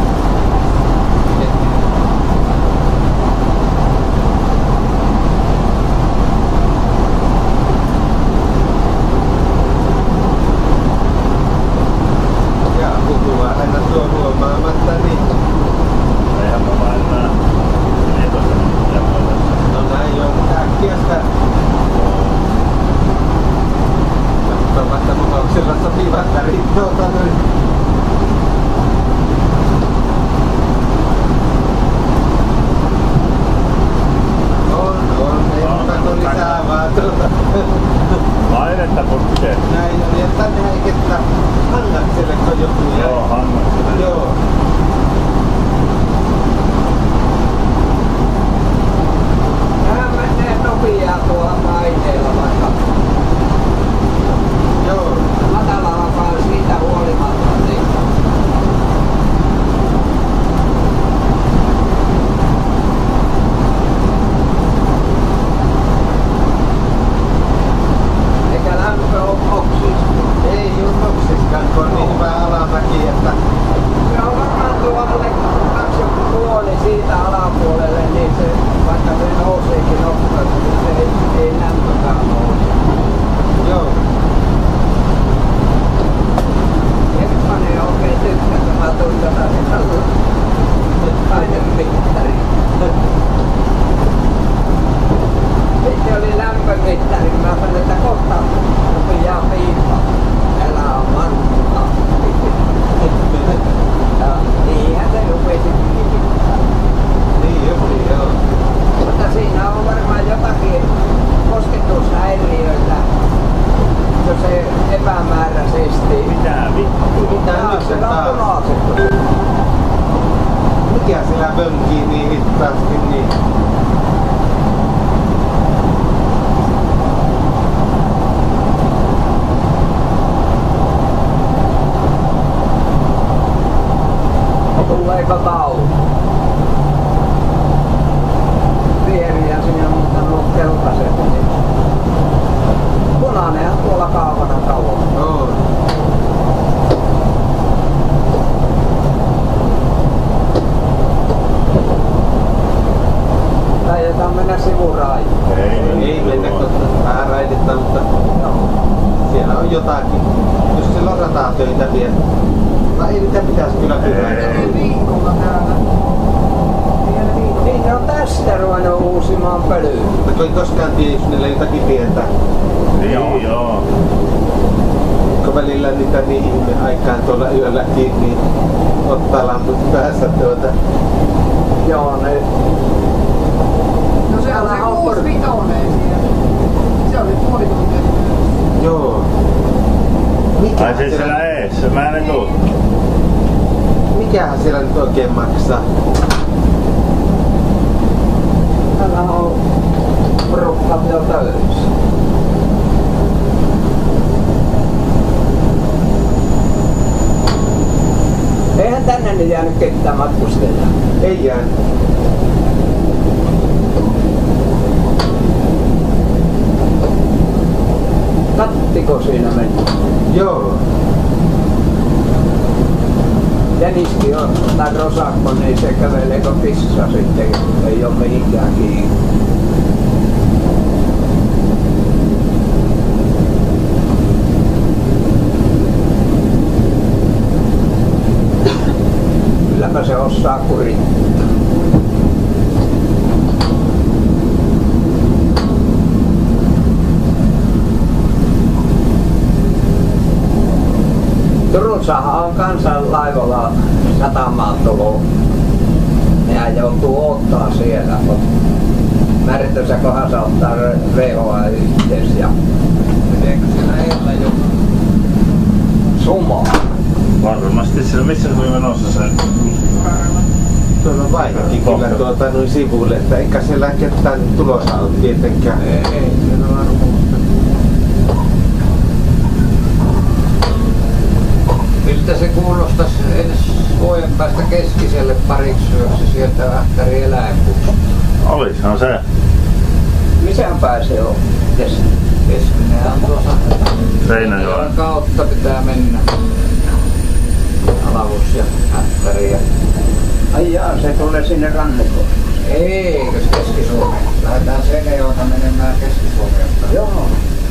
Ja puhua aina tuo huomaamatta, niin Eihän mä vain enää 14 minuuttia vuodessa. no näin on äkkiä sitä. Toivottavasti mukauksella sopivat värit tuolta nyt. On. Ei muuta lisää vaan tuolta. Mainetta putkeen. Näin on. Ja tänne ei kettä Hangakselleko joku jäi? Joo, Hangakselle. Joo. Nämä menee nopeaa tuolla paineilla vaikka Joo. matalalla vaan siitä huolimatta. Niin. Eikä lämpö ole oksista. Ei juu noksiskaan, kun on niin hyvä alamäki, että Se on varmaan tuolle 2,5 siitä alapuolelle, niin se, vaikka se nouseekin nopeasti, niin se ei lämpökään nouse. joo. Eppanen ei oikein tykkää, kun mä tuun tätä painemittari. Sitten oli lämpömittari, mä sanoin, että kohta rupeaa piippa. Älä on mannutta. Ja niinhän se rupesi piippaa. Niin juuri, joo. Mutta siinä on varmaan jotakin kosketushäiriöitä, jos se epämääräisesti. Mitä vittua? Mitä Jaa, nyt se sillä on taas? punaiset. Mikä sillä pönkii niin hitaasti niin? Tuleeko tauko? Pieniä sinne, mutta nuo keltaiset. Niin. Punainenhan tuolla kaukana kauan. Joo. Taidetaan mennä sivuraihin. Ei mennä vähän raidetta, mutta siellä on jotakin. Jos siellä on ratatöitä vielä. No ei niitä pitäisi kyllä pyhätä. Viikolla täällä. Vielä viikolla. Niin ne on tästä ruvennut uusimaan pölyä. Mutta ei koskaan tiedä, jos niillä jotakin pientä. Niin, joo. Kun välillä niitä niin ihme aikaan tuolla yölläkin, niin ottaa lamput päässä tuota. Joo, ne. No se on se 65 siellä. Se oli puoli tuntia. Joo. Ai siis siellä eessä, mä en tuu. Mikähän siellä nyt oikein maksaa? Täällä on porukka jo töissä. Eihän tänne nyt jäänyt ketään matkustajaa. Ei jäänyt. Ahtiko siinä meni? Joo. Jäniskin on, tai rosakko, niin se kävelee kun pissa sitten, ei ole mihinkään kiinni. Kylläpä se osaa kurittaa. Turussahan on kansan laivalla satamaan tullut. Nehän joutuu ottaa siellä, mutta Märtössä kohan se ottaa VHA yhteys ja mitenkö siellä edellä jo sumaa. Varmasti siellä, missä se oli menossa se? Tuolla on vaikkakin kyllä noin sivuille, että eikä siellä ketään tulossa ole tietenkään. Ei siellä varmuutta. Miltä se kuulostaisi ensi vuoden päästä Keskiselle pariksi yöksi sieltä Ähtärin eläinpuusta? Olishan se. Missä päin se on? Keskinen on tuossa Seinäjoen kautta pitää mennä. Alavus ja Ähtäri. Ai jaa, se tulee sinne rannikolle. Eikös Keski-Suomeen? Lähdetään Seinäjoelta menemään Keski-Suomeen. Joo.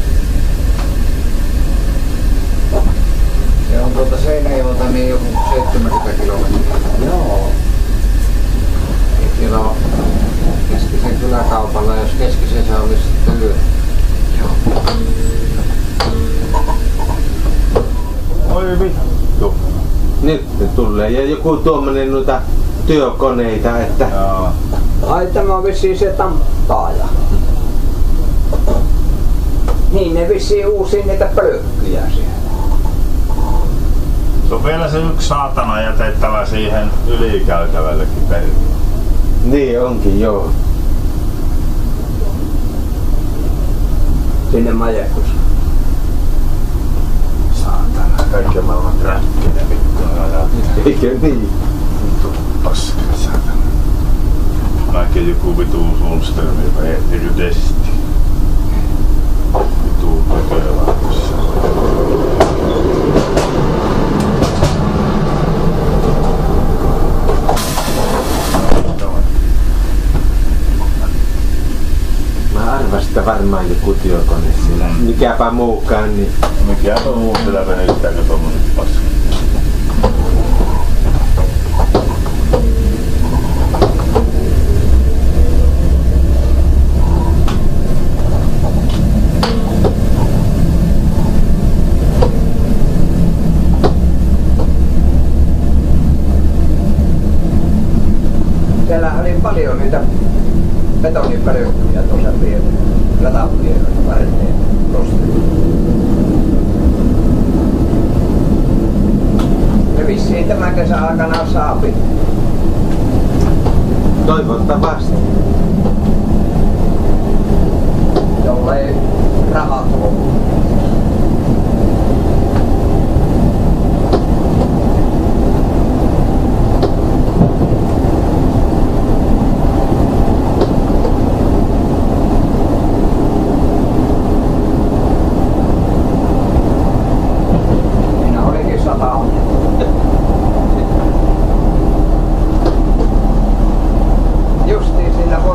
Se on tuolta Seinäjoelta niin joku 70 kilometriä. Joo. Siellä on Keskisen kyläkaupalla, jos Keskisessä olisi sitten lyö. Joo. Oi vittu. Nyt tulee ja joku tuommoinen noita työkoneita, että... Joo. Ai tämä on vissiin se tamppaaja. Niin ne vissiin uusii niitä pölkkyjä siellä. Se on vielä se yksi saatana jätettävä siihen ylikäytävällekin perille. Niin onkin, joo. Sinne majekus. Saatana, kaikki maailman räkkinen vittu ajaa. Eikö niin? Vittu paska saatana. Kaikki joku vitu Sundström, joka ehti testi. Vitu pökelauksessa. Mä arvasin, että varmaan joku työkone siellä. Mikäpä muukaan, niin... Mikäpä muu siellä venyttääkö tommonen paska. Siellä oli paljon niitä betonipölkkyjä tuossa ratapieleen varteen rostiin. Ja vissiin tämän kesän aikana saapi. Toivottavasti. Jollei rahat loppu. Justiin siinä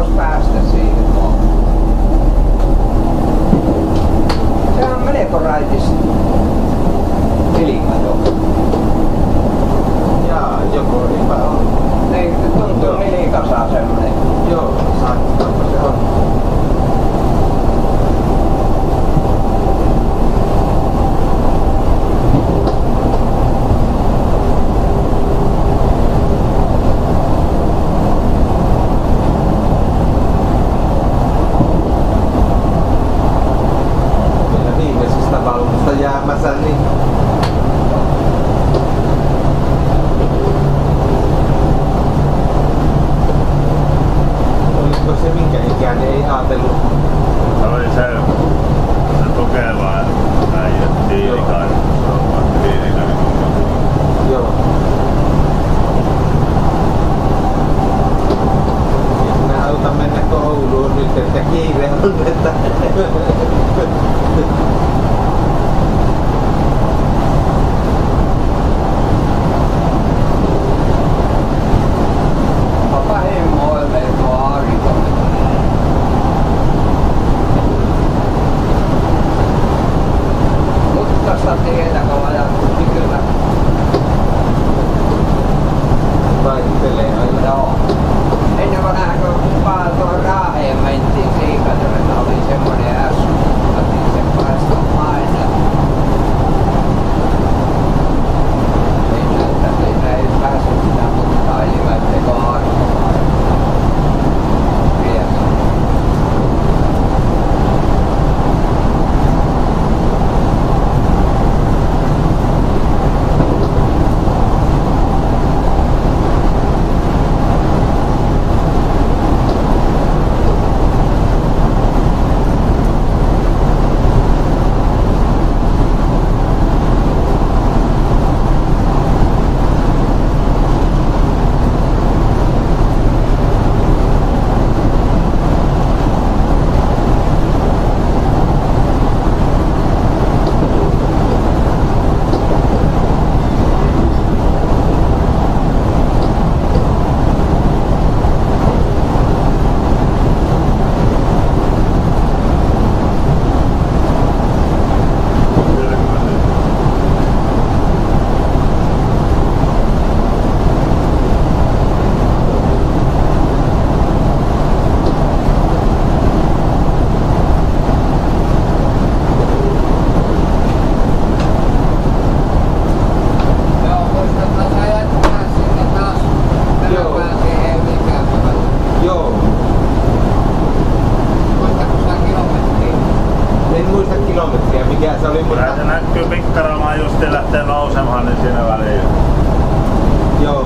se oli, mutta... Kyllä se näkyy Pikkaramaa justiin lähtee nousemaan, niin siinä väliin. Joo.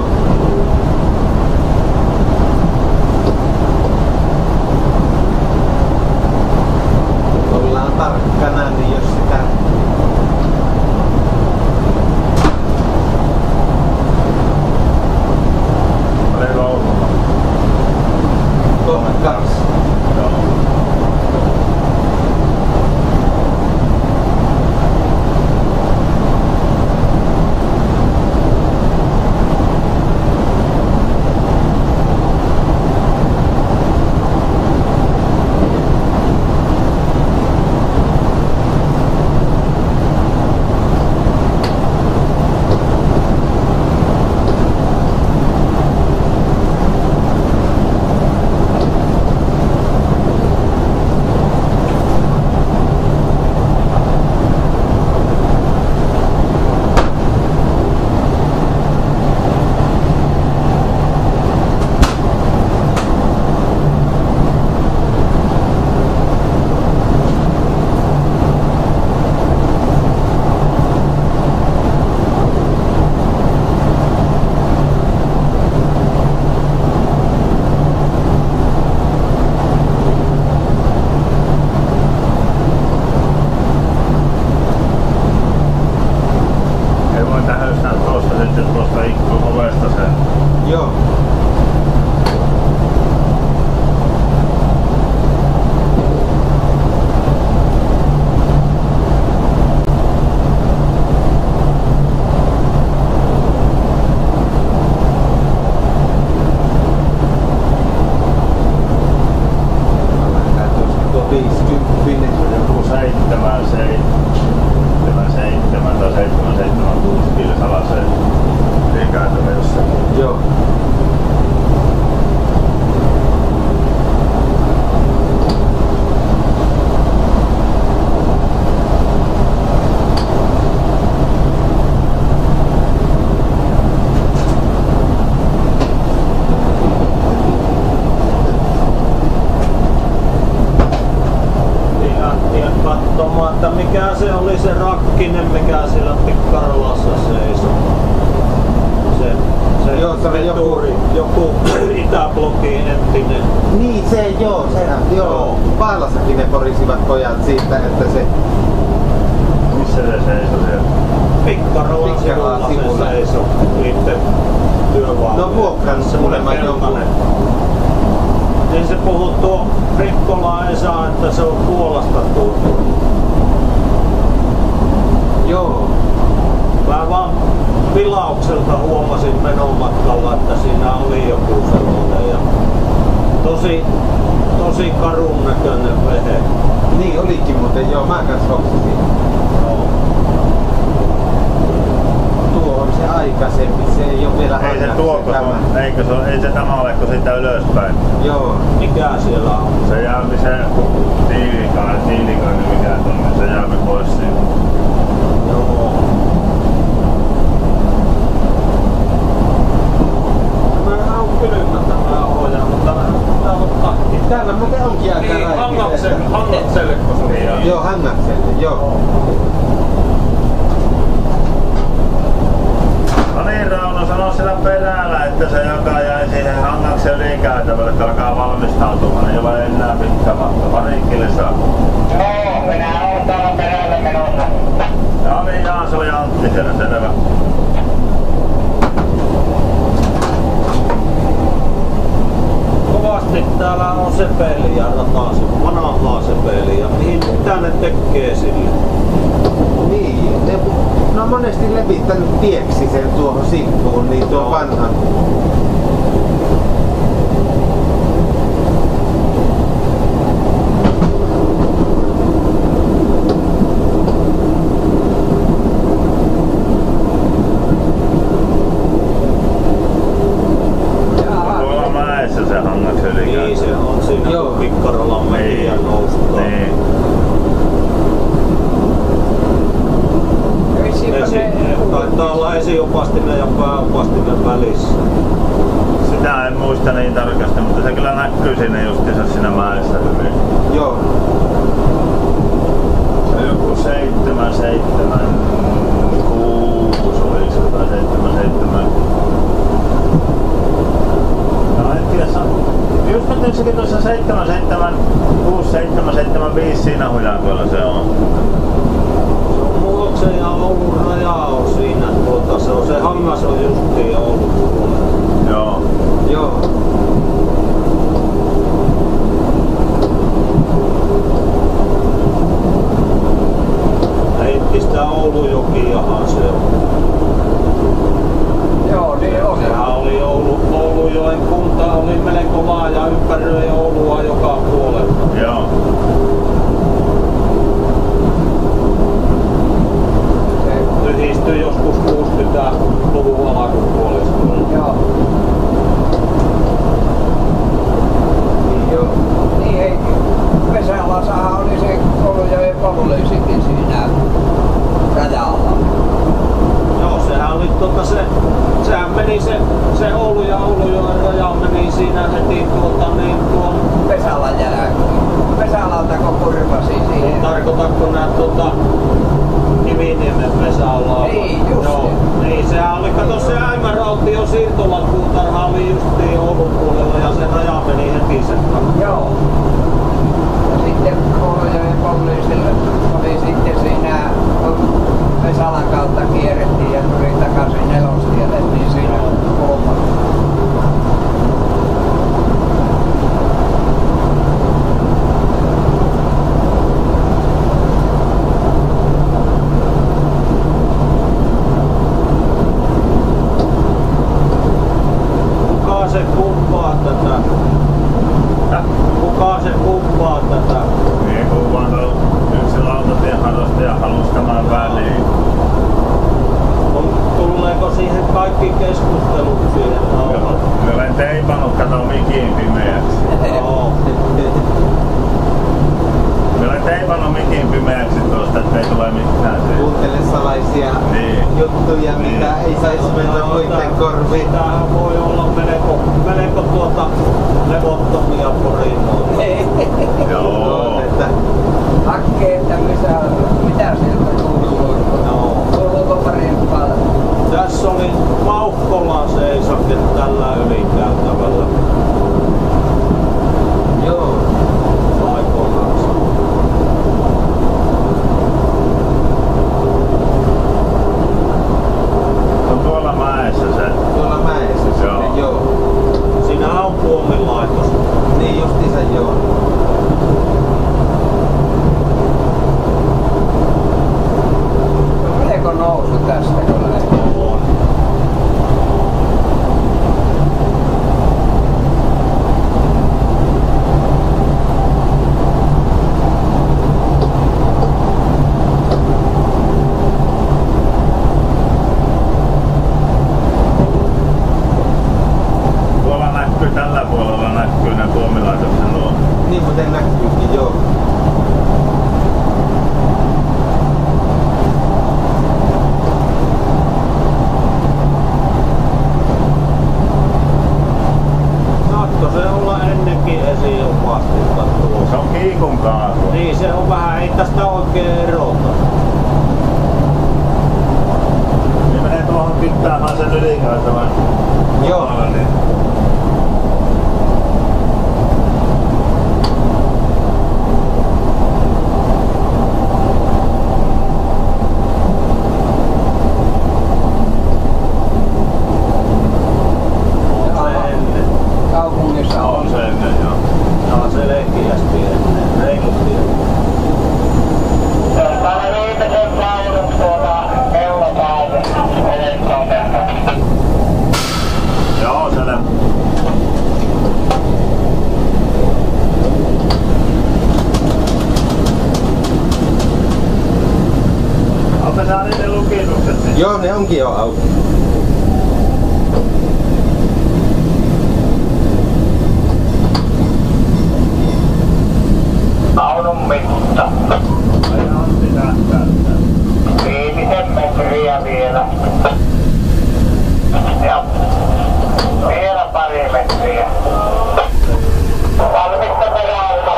Ollaan tarkkana, niin jos sitä... Oli loukuma. 32. Joo. Joo. Tuo 50. Joku 77 tai 776 kilsalla se liikäytävä jossakin. Joo. Katsomaan, että mikä se oli se rakkinen, mikä siellä Pikkarolassa seisoi. Se Joo, se oli joku Itäblokin entinen. Niin se joo, sehän joo. Paalassakin ne porisivat pojat siitä, että se... Missä se seisoi siellä? Pikkarolan sivulla se seisoi niitten työvaaleja. No vuokran kuulemma jonkun. Niin se puhuu tuo Rikkola Esa, että se on Puolasta tullut. Joo. Mä vaan vilaukselta huomasin menomatkalla, että siinä oli joku sellainen ja tosi karun näköinen vehe. Niin olikin muuten, joo, mä kans hoksasin. Tuo on se aikaisempi, se ei oo vielä Ei se tuoko sun, eikö se, ei se tämä ole kuin siitä ylöspäin. Joo. Mikä siellä on? Se jääpi se tiilikainen mikä tonne, se jääpi pois siitä. Joo. Mä oon kylmä tämä oja, mutta täällä on kahti. Täällä muuten onkin aika Niin, räikki. Hangakselleko se oli? Joo, Hangakselle, joo. No niin, Rauno sanoi siellä perällä, että se joka jäi siihen Hangaksen liikäytävälle, että alkaa valmistautumaan, niin ei ole enää pitkä matka. Paniikkille saa. Joo, minä olen täällä perällä menossa. No niin, jaa, se oli Antti siellä, selvä. Kovasti täällä on sepeliä rataa, vanhaa sepeliä. Mitä ne tekee sille? Niin, ne on monesti levittänyt tieksi sen tuohon sippuun, niin tuo vanha. Tuolla mäessä se Hangaksen liikäytävä. Niin se on siinä Joo. Pikkarolan mehiä noustaa. Niin. Taitaa olla esiopastinen ja pääopastinen välissä. Sitä en muista niin tarkasti, mutta se kyllä näkyy siinä justiinsa siinä mäessä hyvin. Joo. Se on joku 7 siinä, se on se hammas on justiin Oulun puolella. Joo. Joo. Heittistä Oulujokiahan se on. Joo, niin on. Sehän oli Oulujoen kunta oli melko laaja, ympäröi Oulua joka puolella. Joo. Yhdistyi joskus 60-luvun alkupuolesta. Joo. Joo. Niin ei. Vesälassahan oli se Oulujoen poliisikin siinä rajalla. Joo, sehän oli sehän meni se Oulu ja Oulujoen raja meni siinä heti tuon Vesälan jälkeen. Vesälalta kun kurvasi siihen. Tarkoitatko nää Kiviniemen Vesalaa? Niin, just joo. Niin, sehän oli, kato se Äimäraution siirtolapuutarha oli justiin Oulun puolella ja se raja meni heti sen takia. Joo. Ja sitten Oulujoen poliisille oli sitten siinä, kun Vesalan kautta kierrettiin ja tuli takaisin Nelostielle, niin siinä kulmalla. Kuka se kumpaa tätä? Niin kun vaan yksi lautatieharrastaja halusi tämän väliin. Tuleeko siihen kaikki keskustelut siihen? Mä olen teipannut kato mikin pimeäksi. Joo. Mä olen teipannut mikin pimeäksi tuosta, ettei tule mitään. Kuuntele salaisia juttuja, mitä ei saisi mennä muiden korviin. Tämähän voi olla melko levottomia porinoita. Joo. Hakkee, että mitä sieltä kuuluu? Kuuluuko parempaa? Tässä oli Maukkolan seisake tällä ylikäytävällä. Joo. Aikoinaan. On tuolla mäessä se. Tuolla mäessä sitten, joo. Siinähän on puomilaitos. Niin justiinsa joo. Melko nousu tästä kyllä. On. Tuolla näkyy, tällä puolella näkyy ne puomilaitoksen nuo. Niin muuten näkyykin, joo. Saatko se olla ennenkin esiopastilta tuossa? Se on kiikun kaasua. Niin se on vähän, ei tästä oikein erota. Niin menee tuohon kyttäämään sen ylikäytävän. Joo. Niin. Kaupungissa On se ennen joo. Tää on selkeästi ennen, reilusti ennen. Täällä viimeisen painut kello päälle. Joo, selvä. Olette saaneet ne lukitukset sitten? Joo, ne onkin jo auki. Paunun mitta. Aina pitää käyttää. 5 metriä vielä. Ja vielä pari metriä. Valmista perältä.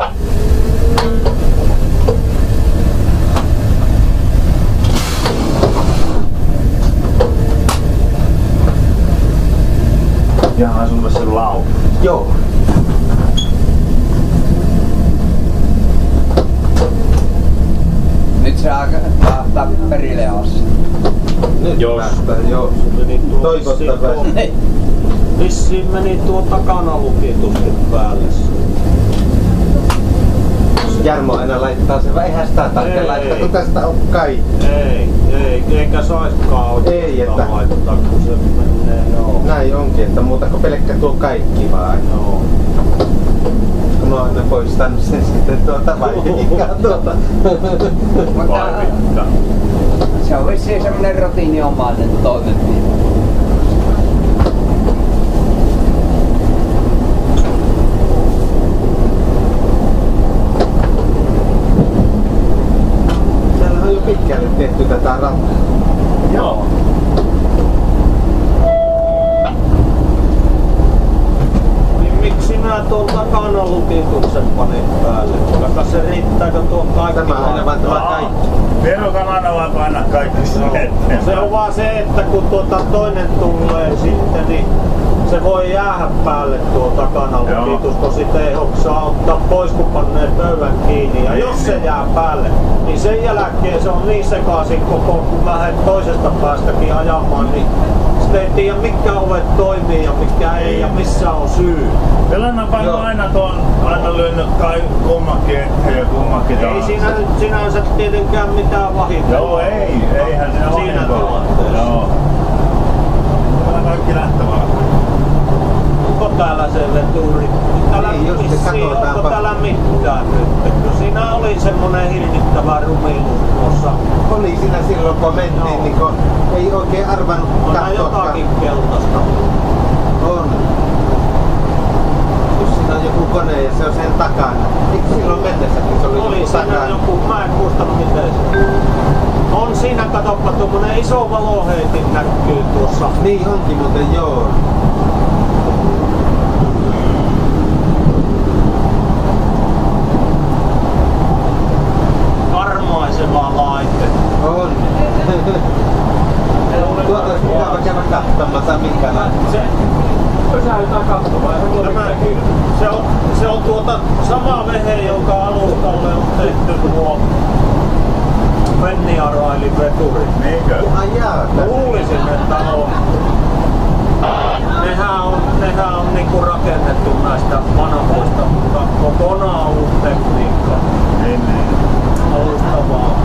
Jahan sulle se lau. Joo. Nyt saa laittaa perille asti. Nyt Jos. päästään, joo. Toivottavasti. Vissiin meni tuo takana lukituskin päälle. Jarmo aina laittaa se vähän sitä takia, laittaako tästä on kaikki? Eikä saiskaan Ei, että laittaa, kun se menee, joo. Näin onkin, että muuta kuin pelkkä tuo kaikki vaan. Joo. Kun mä oon aina poistanut sen sitten vaikka tuota. Mutta se on vissiin semmonen rutiiniomainen toimenpide. Täällä on jo pitkälle tehty tätä rataa. joo. Miksi mä tuon takana lukituksen panin päälle? Vaikka se riittääkö tuon kaikki? Tämä on aina vaan tämä kaikki. Verokan aina vaan painaa kaikki sinne. Se on vaan se, että kun toinen tulee sitten, niin se voi jäädä päälle tuo takana lukitus, kun sitä ei saa ottaa pois, kun pannee pöydän kiinni. Ja jos se jää päälle, niin sen jälkeen se on niin sekaisin koko, kun lähdet toisesta päästäkin ajamaan, niin sitten ei tiedä mikä ovet toimii ja mikä ei ja missä on syy. Sellainen paino aina tuon, aina lyönyt kai kummakin eteen ja kummakin taas. Ei siinä nyt sinänsä tietenkään mitään vahinkoa. Joo, eihän siinä tilanteessa. Joo. Täällä kaikki lähtevää. Onko täällä se veturi? Täällä Niin, just vissiin, onko katsotaanpa. täällä mitään nyt? Kun siinä oli semmonen hirvittävä rumiluus tuossa. Oli siinä silloin kun mentiin, niin kun ei oikein arvannut On jotakin keltaista. On. Jos siinä on joku kone ja se on sen takana. Eikö silloin mennessäkin se oli Oli joku siinä takana? joku, mä en muista miten se. On siinä, katoppa, tuommoinen iso valoheitin näkyy tuossa. Niin onkin muuten, joo. Karmaiseva laite. On. Tuota olisi mukava käydä katsomassa minkälainen. Se pysäytään katsomaan. Se on tuota sama vehe, jonka alustalle on tehty tuo Fenniarailin veturi. Niinkö? Ai jaa. Luulisin, että on. Nehän on niinku rakennettu näistä vanhoista, mutta kokonaan uusi tekniikka. Niin. Alustavaa.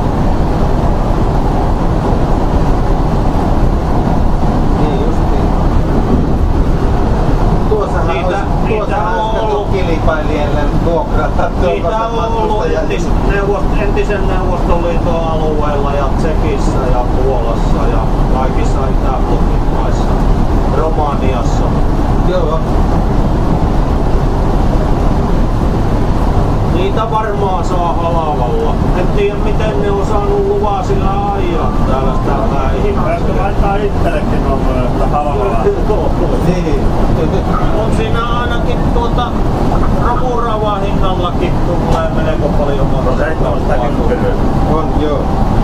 Niin justiin. Tuossahan olisi ollut kilpailijalle vuokrata Niitä on ollut entisen Neuvostoliiton alueella ja Tsekissä ja Puolassa ja kaikissa Itä-Blokin maissa. Romaniassa. Joo. Niitä varmaan saa halavalla. En tiedä miten ne on saanut luvaa sillä ajaa täällä sitä Täytyy ihmistä. laittaa itsellekin tuommoinen, että halavalla. Niin. On siinä ainakin rapuravan hinnallakin tulee melko paljon Sitä On, joo.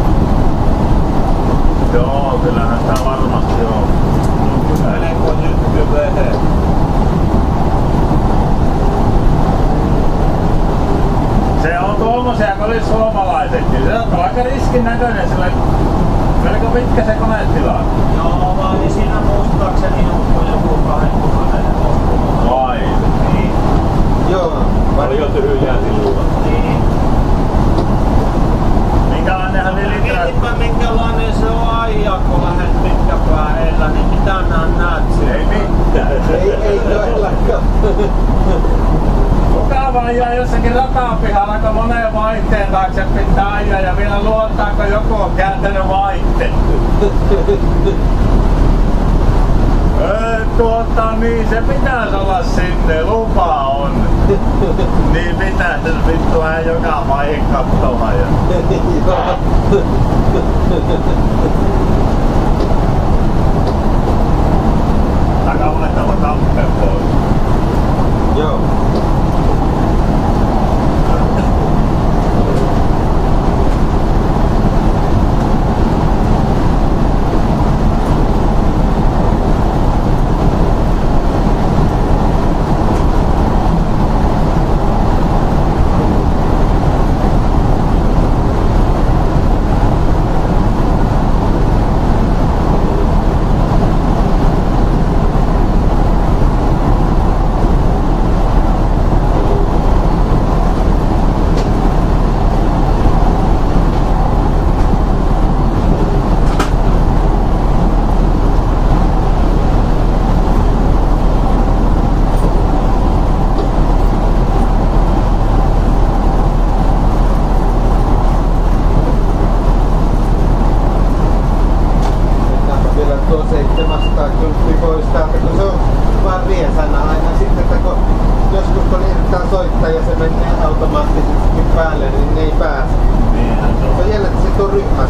Joo, kyllähän sitä varmasti on. melko jykkyvehe. Se on tuommoisia, kun oli suomalaisetkin. Se on aika riskinäköinen, sillä melko pitkä se konetila. Joo, vaan niin siinä muistaakseni on joku 2000 hevosta. Vai? Niin. Joo. Paljon tyhjää tilua. Niin. Minkälainenhan ne litrat? Mietipä minkälainen se on ajaa, kun lähdet pitkäpää edellä, niin mitä näet siellä? Ei mitään. Ei todellakaan. Mukava ajaa jossakin ratapihalla, kun moneen vaihteen taakse pitää ajaa ja vielä luottaa, kun joku on kääntänyt vaihteen. Niin se pitäisi olla sinne, lupa on. Niin pitäisi vittu vähän joka vaihe katsomaan. Takavuudesta voi tappeen pois. Joo.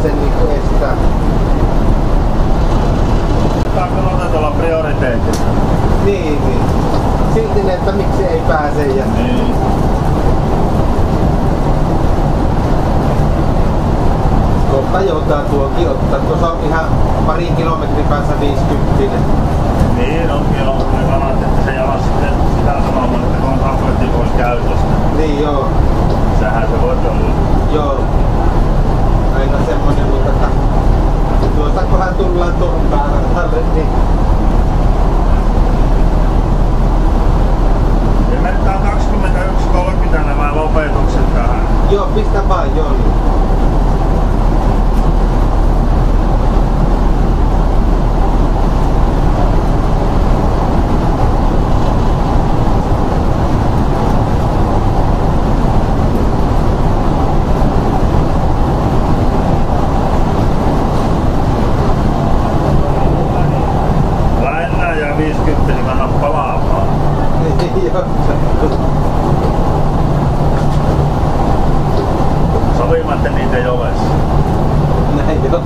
sen niinku estää. Saanko otetulla prioriteetit? Niin. Silti että miksi ei pääse ja... Niin. Kohta joutaa tuonkin ottaa. Tuossa on ihan pari kilometrin päässä 50. Niin onkin ollut. Ne sanat, että se jalas sitten sitä sanomaan, että kun on tabletti pois käytöstä. Niin joo. Sähän se voit olla. Joo. Aina semmonen, mutta tuosta kunhan tullaan tuohon päälle, niin... Ja menettää 21.30 nämä lopetukset tähän. Joo, pistä vaan, joo. Lähinnä ja 50 niin mennä palaamaan. Sovimatta niitä ei ole. Näin joo.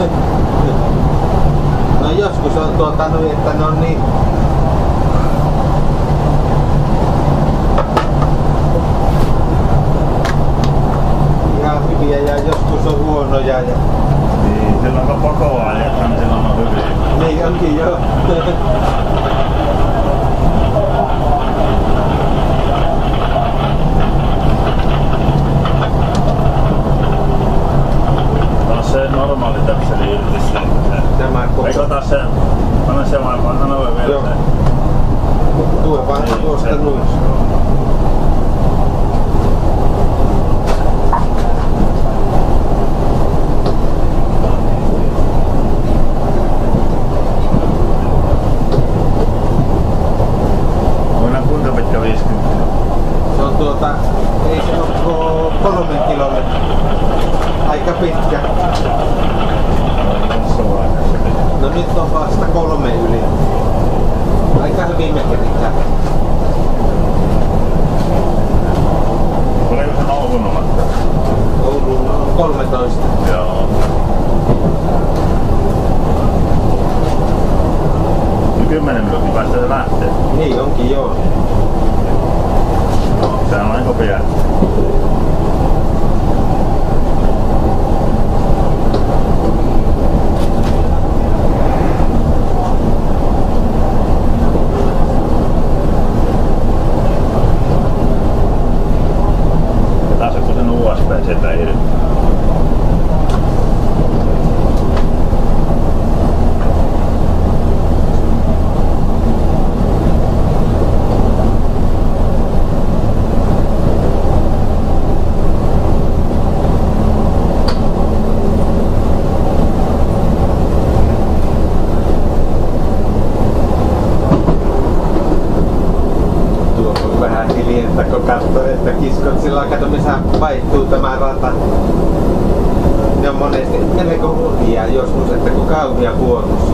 No joskus on noin, että ne on niin... ihan hyviä ja joskus on huonoja ja... Niin, silloin kun pakoa ajetaan, niin silloin on hyviä. Niin onkin joo. Taas se normaali täpseli irti sieltä. Tämä koko... Eikö ota sen? Anna se vaan, anna noin vielä Joo. se. Tuo vaan tuosta noin. Voidaan kuinka pitkä 50? Se on ei se ole 3 kilometriä. Aika pitkä. No nyt on vasta 3 yli. Aika hyvin me keritään. Oliko se Oulun matka? Oulun on 13. Joo. No 10 minuutin päästä se lähtee. Niin onkin joo. No, sehän on aika pieni. Pääsetkö sen USB sieltä irti? Tuo on vähän hiljentää, kun katsoo, että kiskot sillä aikaa, missä vaihtuu tämä rata. Ne on monesti melko hurjia joskus, että kun kauhia puolustus.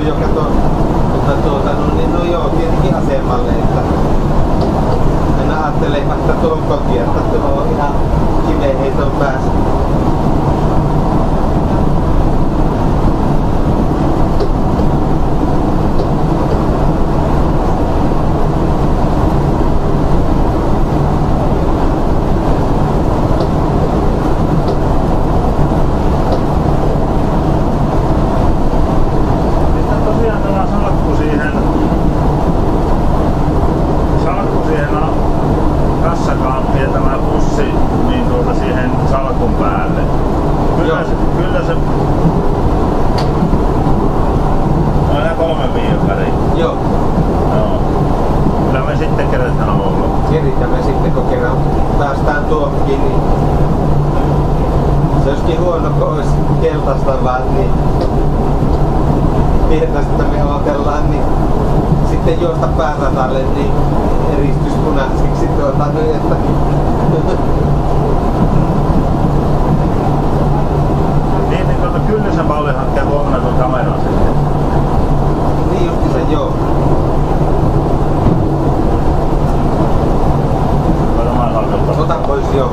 jo kato, mutta no joo, tietenkin asemalle, että aina ajattelee, että tuon kotia, että tuo on ihan kiveheiton päässä. Sitten juosta pääradalle, niin eristys punaiseksi nyt, että niin kyllä se Pauli hankkeen huomenna tuon kameran sitten. Niin justi se joo. Ota pois joo.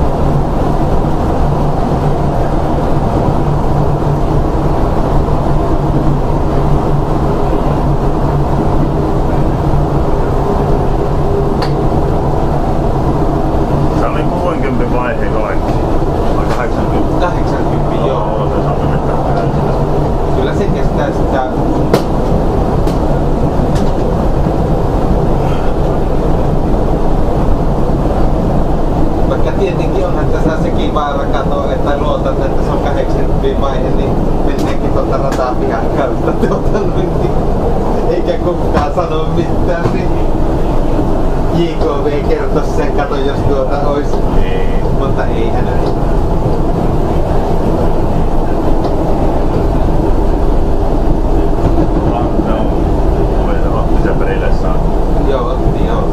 Tietenkin onhan tässä sekin vaara katoa, että luotan, että se on 80 vaihe, niin menneekin tuota rataa pihan kautta niin eikä kukaan sano mitään, niin JKV kertoisi sen, kato jos tuota olisi, mutta ei hänellä. Otti sen perille saa. Joo, otti joo.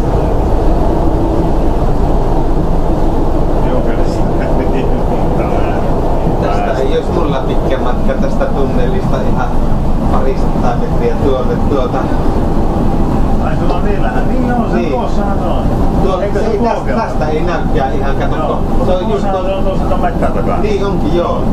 Tästä ei olisi mulla pitkä matka tästä tunnelista ihan 200 metriä tuota. Ai sulla on niillähän? Niin on, se tuossahan on. Eikö se tästä ei näykään ihan, kato. Se on just tuossa mettään takana. Niin onkin, joo.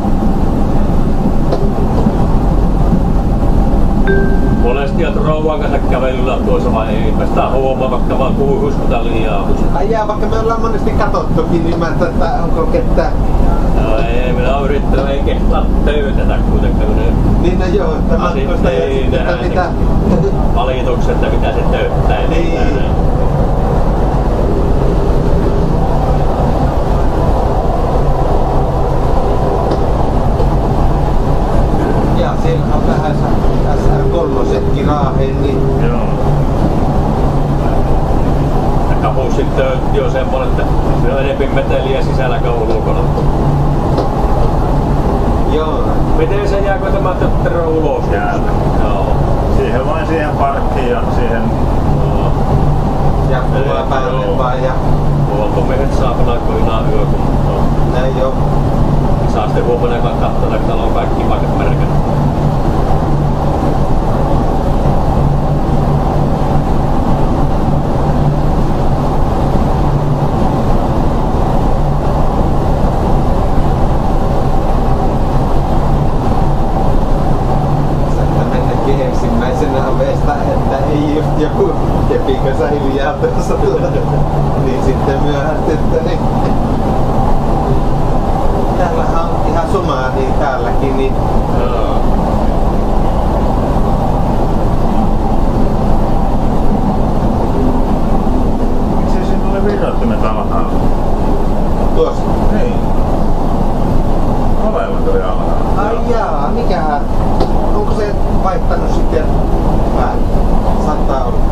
Monesti olet rouvan kanssa kävelyllä tuossa vai eipä sitä huomaa, vaikka vaan kuuhuskuta liian. Ai jaa, vaikka me ollaan monesti katsottukin, niin mä ajattelin, että onko ketään. No ei, minä olen yrittänyt, ei kehtaa töytätä kuitenkaan. Niin no joo, että matkoista niin, että mitä. Valitukset, että mitä se töyttää. Niin. Ja siellä on vähän SR3 Raaheen, niin joo. Ja kapussin töytti on semmonen, että se on enemmän meteliä sisällä kuin ulkona. joo. Miten se jääkö tämä tötterö ulos? Jäältä. Joo. Siihen vain siihen parkkiin ja siihen. Ja kuva päälle vaan ja huoltomiehet saa nakoinaan yökuntoon. näin joo. Saa sitten huomenna katsoa, että täällä on kaikki paikat märkänä. Ensimmäisenä ovesta, että ei just joku kepikössä hiljaa tuossa niin sitten myöhästi, että niin. Täällähän on ihan sumaa niin täälläkin, niin Miksi siinä oli virrattimet alhaalla? tuossa. Niin. Molemmat oli alhaalla. Ai jaa, mikähän? Onko se vaihtanut sitten päälle? Saattaa olla.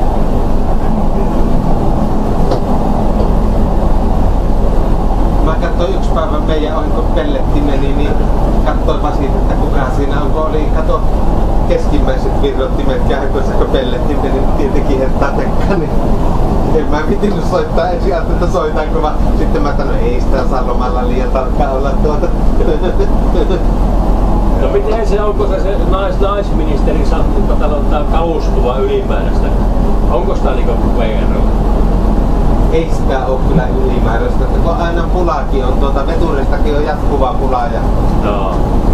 Mä katsoin yksi päivä meidän ohi, kun pelletti meni, niin katsoin vaan siitä, että kuka siinä on, kun oli, kato keskimmäiset virrottimet kähkössä, kun pelletti meni, tietenkin hertaa tekka, niin en mä vitinnyt soittaa ensin, että soitanko vaan. Sitten mä sanoin, ei sitä saa lomalla liian tarkkaan olla tuota. No miten se, onko se naisministeri Santtu, joka täällä on tää kalustuva ylimääräistä? Onko sitä niinku VR? Ei sitä oo kyllä ylimääräistä, että kun aina pulakin on, veturistakin on jatkuva pula ja... Joo.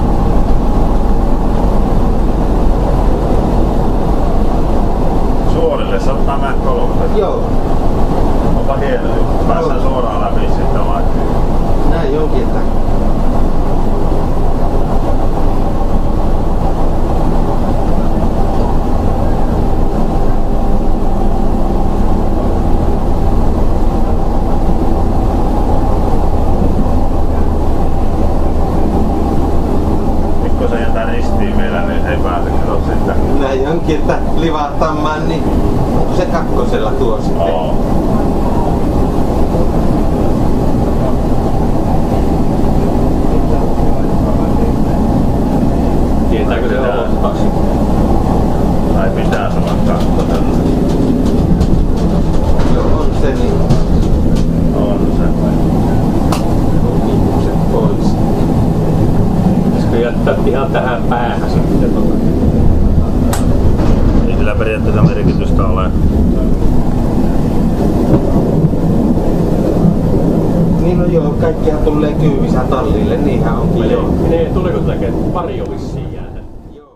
Suorille se ottaa mennä kolmosta. Joo. Onpa hieno juttu. Päästään suoraan läpi sitten vaikka. Näin onkin, että... Pikkusen jätän ristiin vielä, niin ei pääse kato sitten. Näin onkin, että livahtamaan, niin se kakkosella tuo sitten. Oo. Tietääkö se ottaa? Tai pitää se olla kakkosella. Joo, on se niin. On se. Ihmiset pois. Pitäisikö jättää ihan tähän päähän sitten? Ei sillä periaatteessa merkitystä ole. Niin no joo, kaikkihan tulee kyyvissä tallille, niinhän onkin jo. Ne tuliko tämäkin pari on vissiin jäätä? Joo.